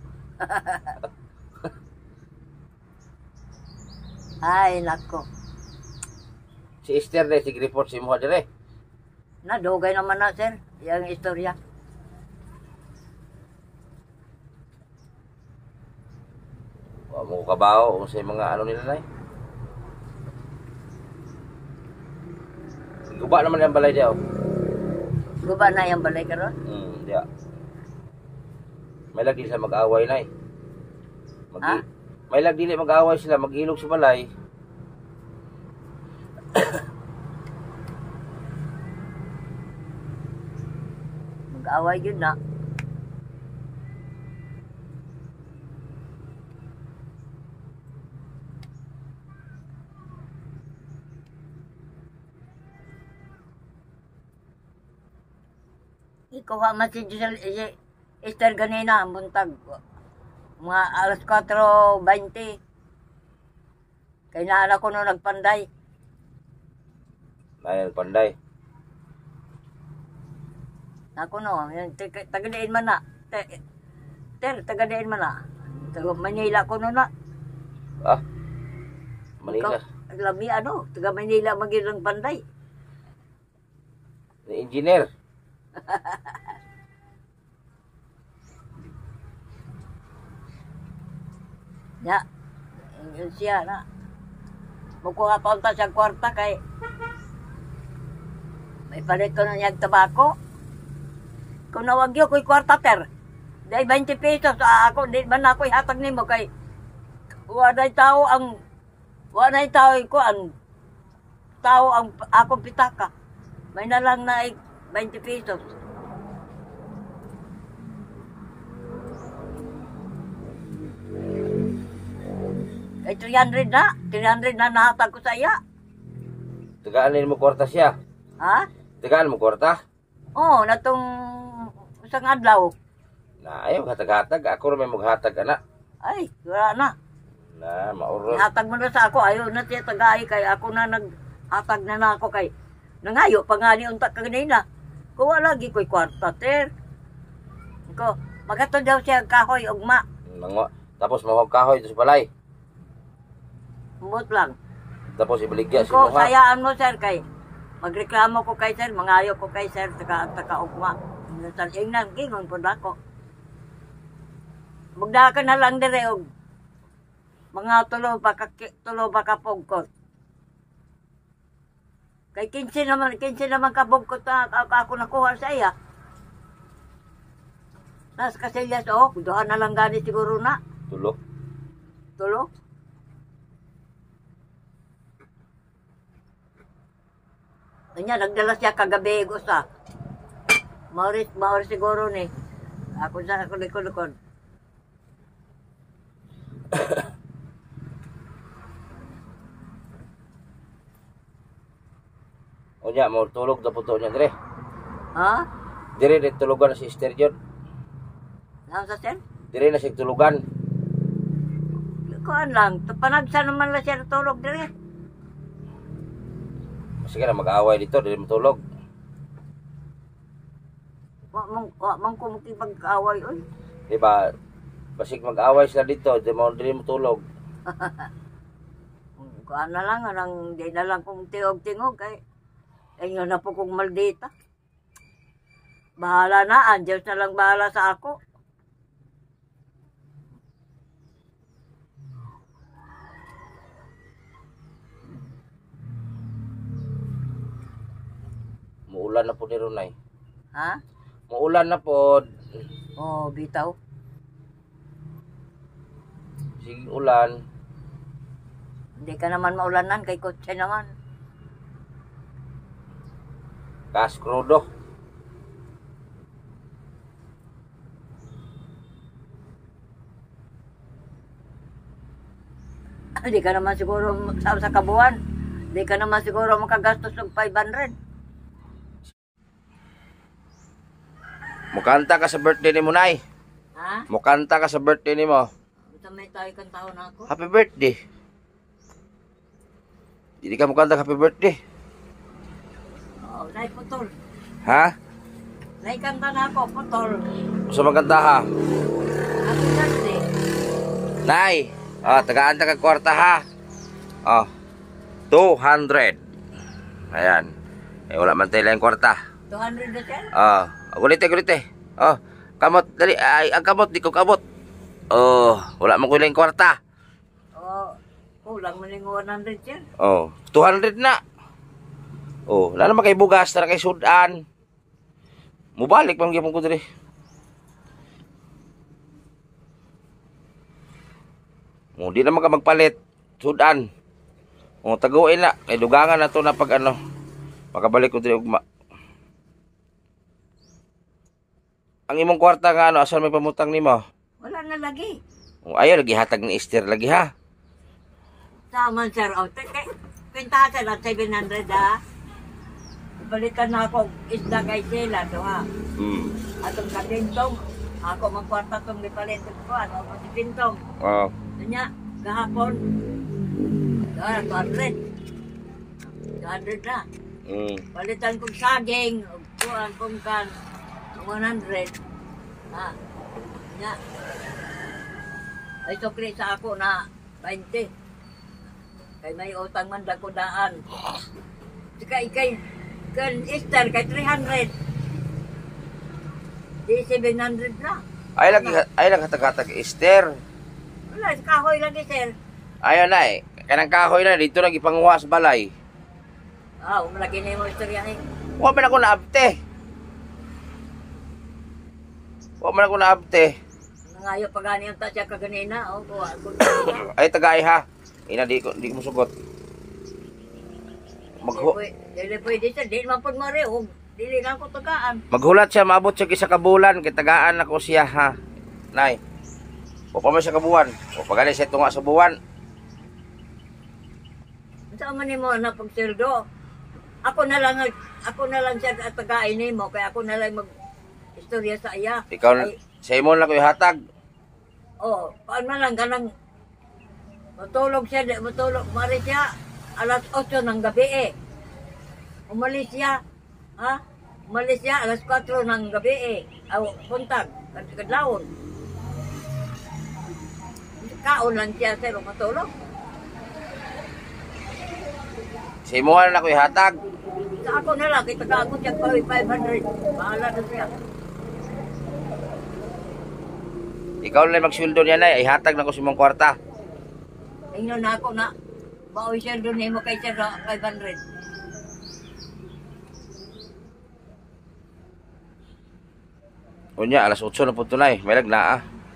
Ay, nako. Si Esther de, si report si mo dire. Nadugay naman na, sir. Yung istorya. Wa mo kabaw o sa mga ano nila nay. Guba naman ang balay diya. Guba na yung balay karon. Hmm, diya. May lagi sila mag-away nay. Mag Ha? May lagi dili mag-away sila, maghilog sa balay. Mag-away yun na. Ikuha man si Giselle, si Esther ganina, ang buntag. Mga alas kwatro beinte. Kaya naala ko nung nagpanday. Nay panday. Ako no, yun, taga- tagadiin man na. Te- Ter, tagadiin man na. Taga Manila ko no na. Ah. Manila. Ikaw, Labi ano, taga Manila magiging panday. Ni engineer. Ya, yun siya na. Mukuha pa unta sa kwarta kay may palit ko na niyag tabako. Kung nawagyo ko'y kwarta ter. Dahil twenty pesos ah, ako, di man ako'y hatag nimo kay wanay tao ang wanay tao ko ang tao ang akong pitaka. May na lang na twenty pesos. Kay three hundred na. three hundred na nahatag ko sa iya. Tagaan mo kwarta siya. Ha? Tagaan mo kwarta. Oo, oh, natong isang adlaw. Na ayaw hatag-hatag. Ako rin may maghatag ana. Ay, wala na. Na mauro. Hatag mo na sa ako. Ayaw na siya tagay kay ako na naghatag na na ako kay nangayo pa nga ni unta kanina. Kuha lagi ko'y kwarta, ter. Ko, magato daw siya kahoy ugma. Mango. Tapos mahog kahoy sa balay. Umot lang. Tapos ibaligya si Ko, mo ha. sayaan mo, sir, kay magreklamo ko kay sir, mangayo ko kay sir, taka, taka ugma. Nasal, ingnan, gingon po na ako. Magda ka na lang dire og mga tulo pa ka, tulo pa ka pugkot. Kay kinsi naman, kinsi naman ka pugkot na ako, ako nakuha sa iya. Nas kasilyas, oh, duha na lang gani siguro na. Tulo. Tulo. Kanya, nagdala siya kagabi gusta. Mauris, mauris siguro ni. Ako sa ako likod-likod. O niya, mo tulog na puto niya dire. Ha? Dire na tulugan na si Esther John. Ano sa sen? Dire na siya tulugan. Kuan lang. Panagsa naman lang siya tulog dire. Sige na mag-aaway dito, dire matulog. mong, wa man ko makipag-away, oy. Diba? Basig mag-away sila dito, di mo, di mo tulog. Kuha na lang, anang, di na lang kong tiog-tingog, kay, ayun na po kong maldita. Bahala na, ang Diyos na lang bahala sa ako. Muulan na po ni Runay. Ha? Muulan na po. Oo, oh, bitaw. Sige, ulan. Hindi ka naman maulanan, kay kotse naman. Gas krudo. Hindi ka naman siguro sa, sa kabuuan. Hindi ka naman siguro makagastos ng five hundred. Mukanta ka sa birthday ni Munay. Ha? Mukanta ka sa birthday ni mo. Basta may tayo kang taon ako. Happy birthday. Hindi ka mukanta happy birthday. Oo, nai putol. Ha? Naikanta na ako, putol. Gusto magkanta ha? Happy birthday. Nay. Oh, tagaan ta kag kwarta ha. Oh. two hundred. Ayan. Eh wala man tayo lang kwarta. two hundred na siya? Oh, gulite gulite. Oh, kamot dali ay ang kamot di ko kamot. Oh, wala man ko lang kwarta. Oo, kulang mo ng one hundred siya. Oh, two hundred na. Oh, wala naman kay bugas tara kay sudan. Mubalik man gyapon ko diri. Oh, di naman ka magpalit. Sudan. Oh, taguin na. Kay dugangan na to na pag ano. Makabalik ko diri ugma. Ang imong kwarta nga ano, asan may pamutang nimo? Wala na lagi. Oh, ayaw lagi hatag ni Esther lagi ha. Saman sir, o, kwenta sa lang seven hundred ha. Balikan na ako isda kay Sheila to ha. Hmm. Atong kapintong, ako magkwarta tong gipalit ko, ano, si Pintong. Oh. Kanya, kahapon, ah, two hundred. two hundred na. Mm. Palitan kong saging, kuhan kong kan, one hundred. Ha, kanya. Ay, sukli sa ako na twenty. Kay may utang man dako daan. Sika ikay, kan Easter, kay three hundred. Di seven hundred na. Ay lagi ay lagi hatag-hatag Esther. Wala, kahoy lagi, sir. Ayaw na eh. Kanang kahoy na dito lagi panguha sa balay. Ah, umalaki na yung istorya eh. Wa man ako naabte. Wa man ako naabte. Nangayo pa gani yung tasya kaganina. O, kuha. Ay tagay ha. Ina di ko di ko musugot. Maghu Dili pwede siya. Dili man po marehog. Dili lang ko tagaan. maghulat siya maabot siya isa ka bulan kay tagaan ako siya ha. Nay. O pa man siya ka buwan. O pagali siya tunga sa buwan. Saan man mo na pagsildo? Ako na lang, ako na lang siya at tagain mo. Kaya ako na lang mag-istorya sa iya. Ikaw Ay, sa imo na ko ihatag. oh, paano lang ganang matulog siya, di- matulog, mari siya alas otso ng gabi eh. Umalis siya, ha? Umalis siya alas kwatro ng gabi eh. Aw, puntag, kad- kadlawon. Kaon lang siya sir, matulog. Sa imo na ko ihatag. Sa ako na lang, kita ka ako siya pa five hundred. Bahala na siya. Ikaw na magsweldo niya na ihatag na ko sa imong kwarta. Tingnan na ako na, baoy siya doon mo kay siya sa five hundred. Unya alas otso na pud tunay, may lagnaa.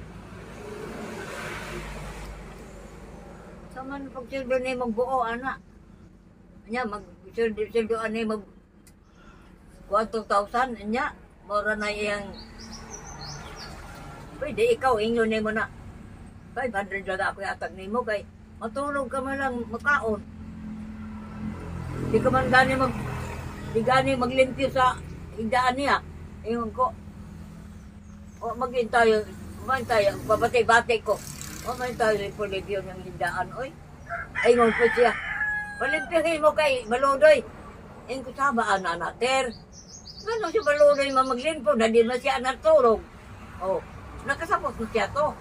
Sa man pagsildo ni magbuo, ana. Anya, mag-sildo ani mag one thousand, anya, mora na iyang pwede ikaw, inyo ni mo na five hundred lang ako yatag ni mo kay matulog ka man lang makaon. Di ka man gani mag di gani maglimpyo sa higdaan niya. Ingon ko, o magin tayo, magin tayo, babati-bati ko. O magin tayo, limpyo ng higdaan, oy. Ingon ko siya, palimpyohin mo kay Maludoy. Ingon ko sabaan na nater. Ano si Balunoy mamaglimpo na di na siya natulog. Oh, nakasapos na siya to.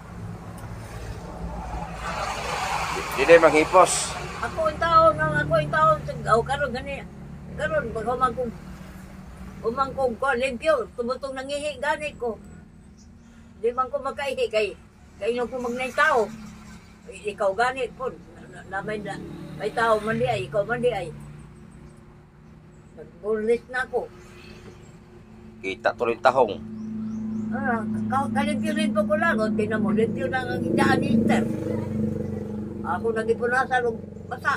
Di din maghipos. Ako ang tao nang ako ang tao tagaw karon gani. Karon pag humang kong humang kong ko limpyo, tumutong nangihi gani ko. Di man ko makaihi kay kay no ko magnay tao. I- Ikaw gani po na, na, may na, may tao man di ay ikaw man di ay. Nagbulis na ako. Kita tuloy tahong. Ah, ka- kalimpyo rin po ko lang. O, tinan mo, limpyo lang ang hindaan ni Inter. Ako nagipunasan og basa.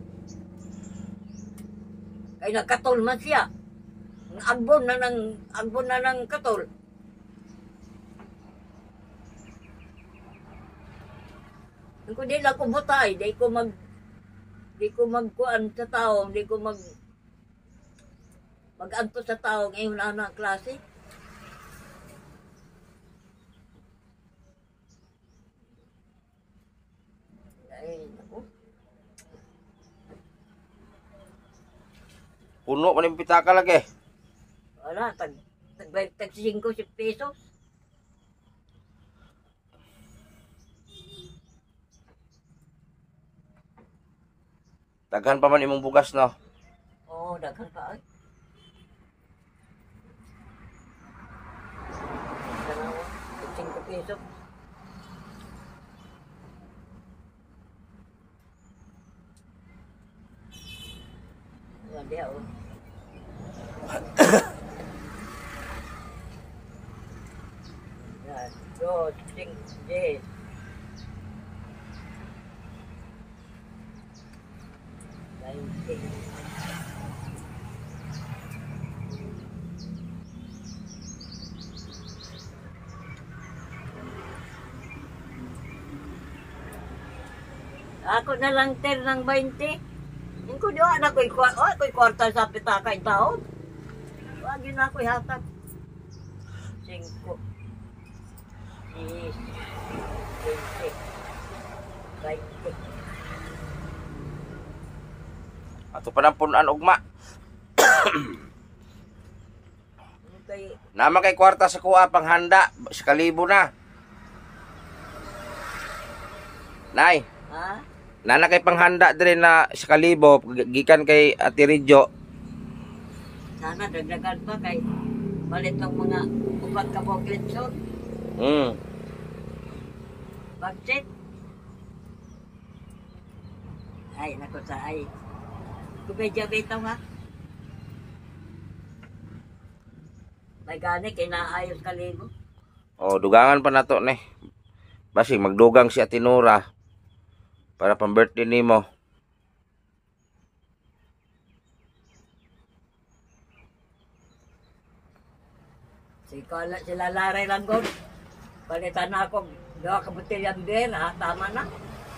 Kay nagkatol man siya. Ang agbon na ng agbon na ng katol. Kung di lang ko butay, di ko mag di ko magkuan sa tao, di ko mag mag-anto sa tao ngayon na anak klase. Ay, naku. Puno man yung pitaka lagi. Wala, tag, tag, tag singko si pesos. Daghan pa man imong bugas no. Oo, daghan pa ay. Dalawa, tag singko pesos. Ayan, diya, oh. Yan, dos, sing, yes. Nineteen. Ako na lang ter ng twenty. Yung ko diwa na ko'y kwa- oh, ko'y kwarta sa pitaka yung taon. Wag yun na ko'y hatag. Cinco. Six. Twenty. Twenty. Ato pa nang punan ugma. Ano kay, Nama kay kwarta sa kuha panghanda sa kalibo na. Nay, ha? nana kay panghanda dire na sa kalibo gikan kay Ate Ridjo. Sana dagdagan pa kay balit ng mga upat ka boglitson. Mm. Budget. Ay, naku sa ay. Kumedya bitaw nga. May gani, kinaayos kalibo. Oh, dugangan pa nato ni. Basig magdugang si Ate Nora para pang birthday nimo. Si Kala, sila Lare lang god. Balitan na ako, dawa ka botelyan beer, ha? Tama na.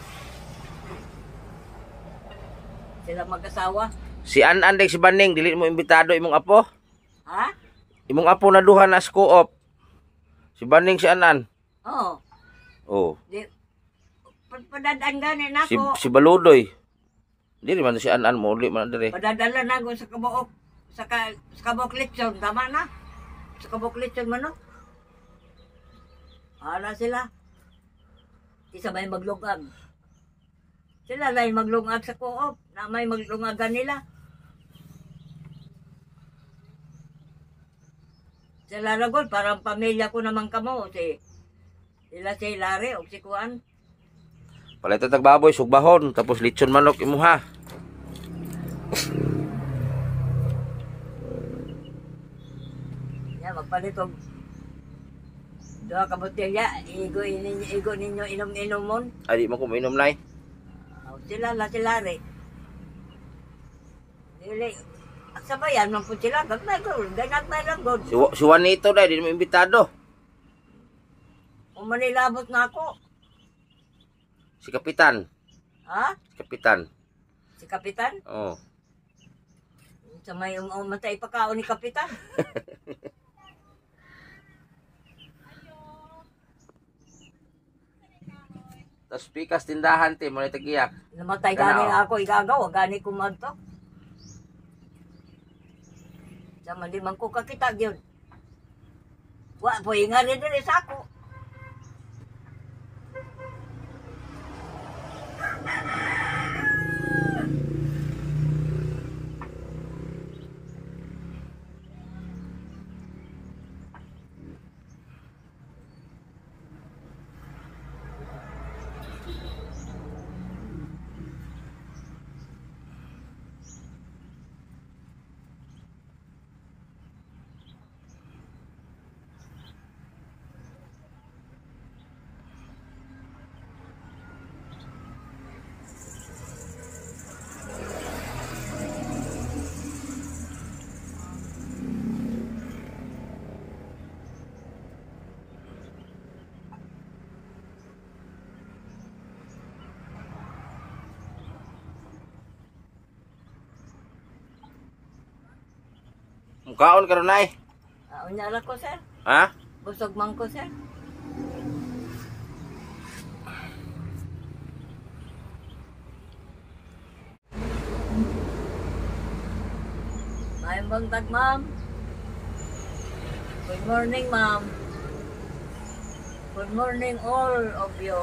Sila mag-asawa. Si An-An dek si Baning dili mo imbitado imong apo. Ha? Imong apo na duha na sa co-op. Si Baning si An-An. Oo. Oh, Di, pa- padadaan gani na si ako. si Baludoy. Dili man si An-An mo uli man dire. Padadala na ako sa kabuok. Sa, ka, sa kabuok litson. Tama na. Sa kabuok litson man no. Hala sila. Isa may maglungag. Sila na yung maglungag sa co-op. Na may maglungagan nila. Sila ragol, parang pamilya ko naman kamo. Si, sila si Lare o si Kuan. Palita tag baboy sugbahon tapos lechon manok imuha. Yan, magpalit og duha ka botelya. Igo ninyo, igo ninyo inom-inomon. Adi mo ko mainom nay. Oh, sila la si Lare. Dili. At sabayan man po sila. Gagmay ko. Ganag may lang god. Si, Wa- si Juanito dai dili mo imbitado. Kung manilabot na ako. Si Kapitan. Ha? Si Kapitan. Si Kapitan? Oh. Sa may um umatay pa kao ni Kapitan. Tas pikas tindahan ti mo tagiyak. Namatay Gana, gani oh. ako. Igagaw. Gani kumadto. Sama di man ko kakita gyud. Wa po nga rin diri sa ako. Mukaon karon nay. Ah, unya ra ko sir. Ha? Busog man ko sir. May buntag ma'am. Good morning ma'am. Good morning all of you.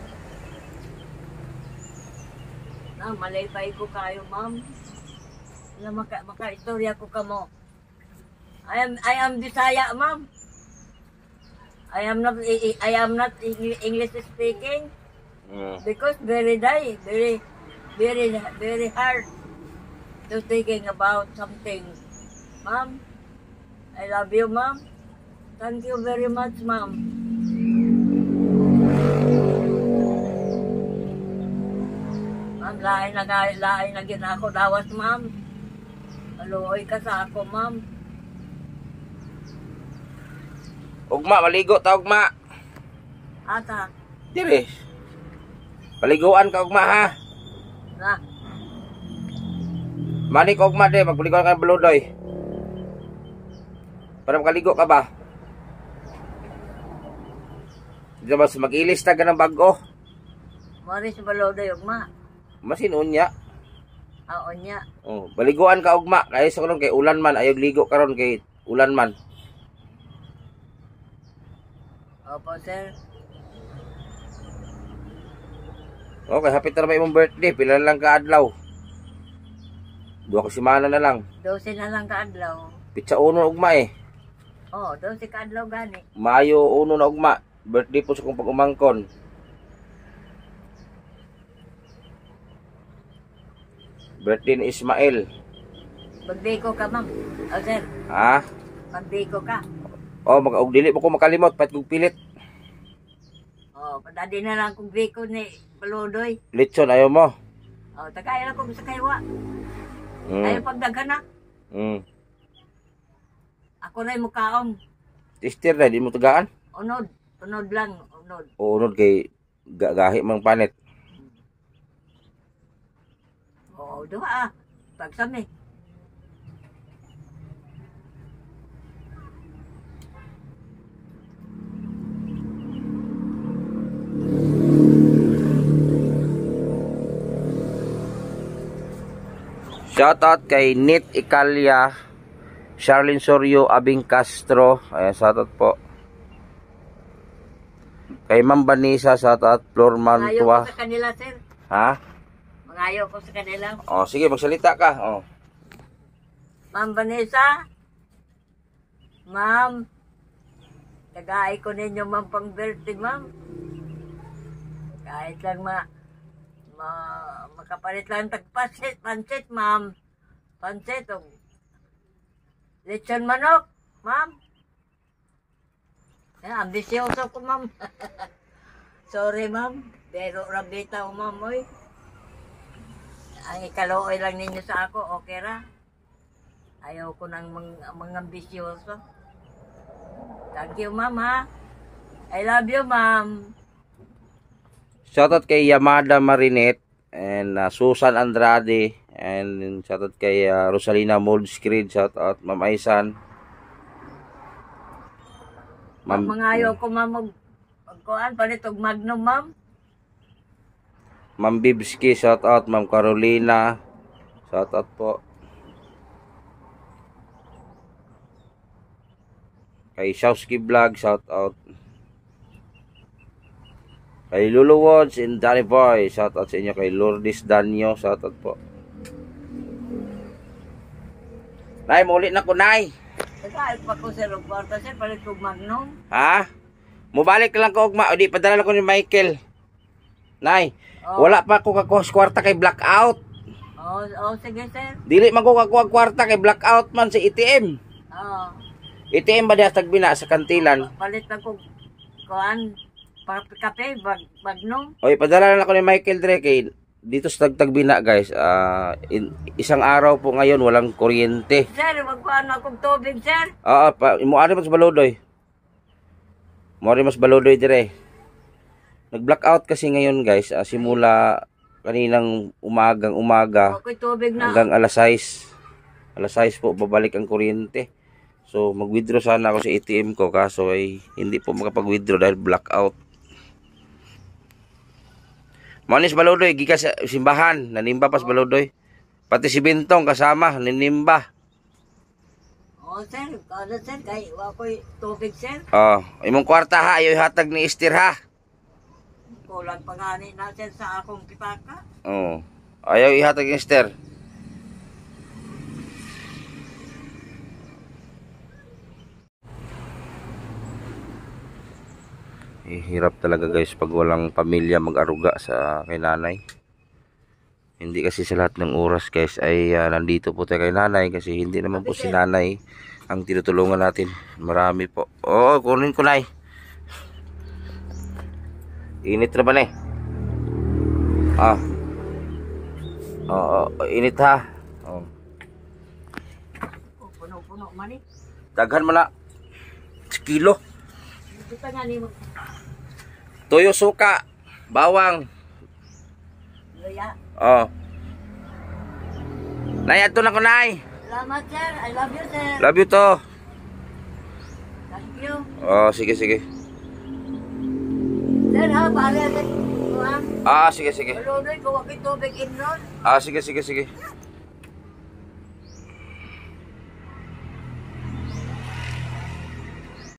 Na malipay ko kayo ma'am. Na maka maka istorya ko kamo. I am I am Bisaya, ma'am. I am not I am not English speaking Mm. because very die, very very very hard to thinking about something. Ma'am, I love you, ma'am. Thank you very much, ma'am. Ma'am, lain na lain na gina ako dawas, ma'am. Aluoy ka sa ako, ma'am. Ugma, maligo ta ugma. Ata, Dire. Paliguan ka ugma ha. na, Mani ka ugma de, magpaliguan ka ng buludoy. Para makaligo ka ba? Di ba mas mag-ilis ta ka ng bago? Maris Balodoy, ugma. Masin unya. Aon niya. Oh, baliguan ka ugma. Kaya sa karon kay ulan man, ayog ligo karon kay ulan man. Opo, sir. Okay, hapit na naman imong birthday. Pila na lang ka adlaw. Dua ka semana na lang. Dose na lang kaadlaw. Pitsa uno ugma eh. Oh, dose kaadlaw gani. Mayo uno na ugma. Birthday po sa kong pag-umangkon. Birthday ni Ismael. Magbiko ka, ma'am. Oh, sir. Ha? Magbiko ka. Oh, mag og dili mo ko makalimot pat kog pilit. Oh, padadi na lang kung biko ni Balodoy. Litson ayo mo. Oh, tagay lang kung sa kaywa. Mm. Ayaw pagdagan na. Mm. Ako na yung mukaon. Tister na di mo tagaan. Unod. Unod lang. Unod. O unod kay ga- gahi mang panet. Oo, duha ah. Pagsami. Shoutout kay Nit Ikalia, Charlene Sorio, Abing Castro. Ayan, shoutout po. Kay Ma'am Vanessa, shoutout. Florman Mangayo Tua. ko sa kanila, sir. Ha? Mangayo ko sa kanila. Oh, sige, magsalita ka. Oh. Ma'am Vanessa. Ma'am. Tagaay ko ninyo, ma'am, pang birthday, ma'am. Kahit lang ma... ma makapalit lang tagpansit, pansit, ma'am. Pansit, o... lechon manok, ma'am. Eh, ambisyoso ko, ma'am. Sorry, ma'am. Pero rabita ko, ma'am, oy. Ang ikalooy lang ninyo sa ako, okay ra. Ayaw ko ng mga, mga ambisyoso. Thank you, ma'am, ha. I love you, ma'am. Shoutout kay Yamada Marinette and uh, Susan Andrade and shoutout kay uh, Rosalina Moldscreen. Shoutout Ma'am Aisan. Ma'am, mga ayaw ko, ma'am, mag... magkuhan, palitog magnum, ma'am. Ma'am Bibski, shoutout. Ma'am Carolina, shoutout po. Kay Shawski Vlog, shout out. Kay Lulu Woods and Danny Boy, shout out sa inyo. Kay Lourdes Danyo, shout out po. Nay, muli na ko, Nay. Nagkaayos pa ko sir, ang kwarta sir, palit ko Magnum. Ha? Mubalik lang ko, ugma. O di, padala ko ni Michael. Nay, Oh. wala pa ko kakuha sa kwarta kay blackout. Oh, oh, sige sir. Dili man ko kakuha kwarta kay blackout man sa A T M. Oh. A T M ba diya tagbina sa kantilan? Palit na ko, kuhan, pa- kape, bag, Magnum. Oy, padala na ako ni Michael dire kay dito sa Tagtagbina, guys. Ah, in- isang araw po ngayon walang kuryente. Sir, magkuhan na akong tubig sir. Oo, pa imo ari mas balodoy. Mo ari mas balodoy dire. Nag-blackout kasi ngayon, guys. Ah, simula kaninang umagang umaga Ako'y tubig na. hanggang alas sais. Alas sais po babalik ang kuryente. So mag-withdraw sana ako sa A T M ko kaso ay hindi po makapag-withdraw dahil blackout. Manis balodoy gikas sa simbahan, nanimba pas balodoy. Pati si Bintong kasama, nanimba. Oh sir, kada sir, kay ako'y tubig sir. Oh, imong kwarta ha, ayoy hatag ni Esther ha. Kulang pa nga ni na sir sa akong pipaka. Oh. Ayaw ihatag ni Esther. Eh, hirap talaga guys pag walang pamilya mag-aruga sa kay nanay. Hindi kasi sa lahat ng oras guys ay uh, nandito po tayo kay nanay kasi hindi naman po si nanay ang tinutulungan natin. Marami po. Oo, oh, kunin ko na eh. Init na ba na eh? Ah. Oo, oh, init ha. Oh. Oh, puno-puno man eh. Daghan mo na. Kilo. Ito pa nga ni mo. Toyo suka. Bawang. Luya. Oh. Nay, ato na ko, Nay. Salamat sir, I love you sir. Love you to. Thank you. Oh, sige, sige. Sir ha, pare, kuhan. Ah, sige, sige. Malunoy ko, ako'y tubig in ron. Ah, sige, sige, sige.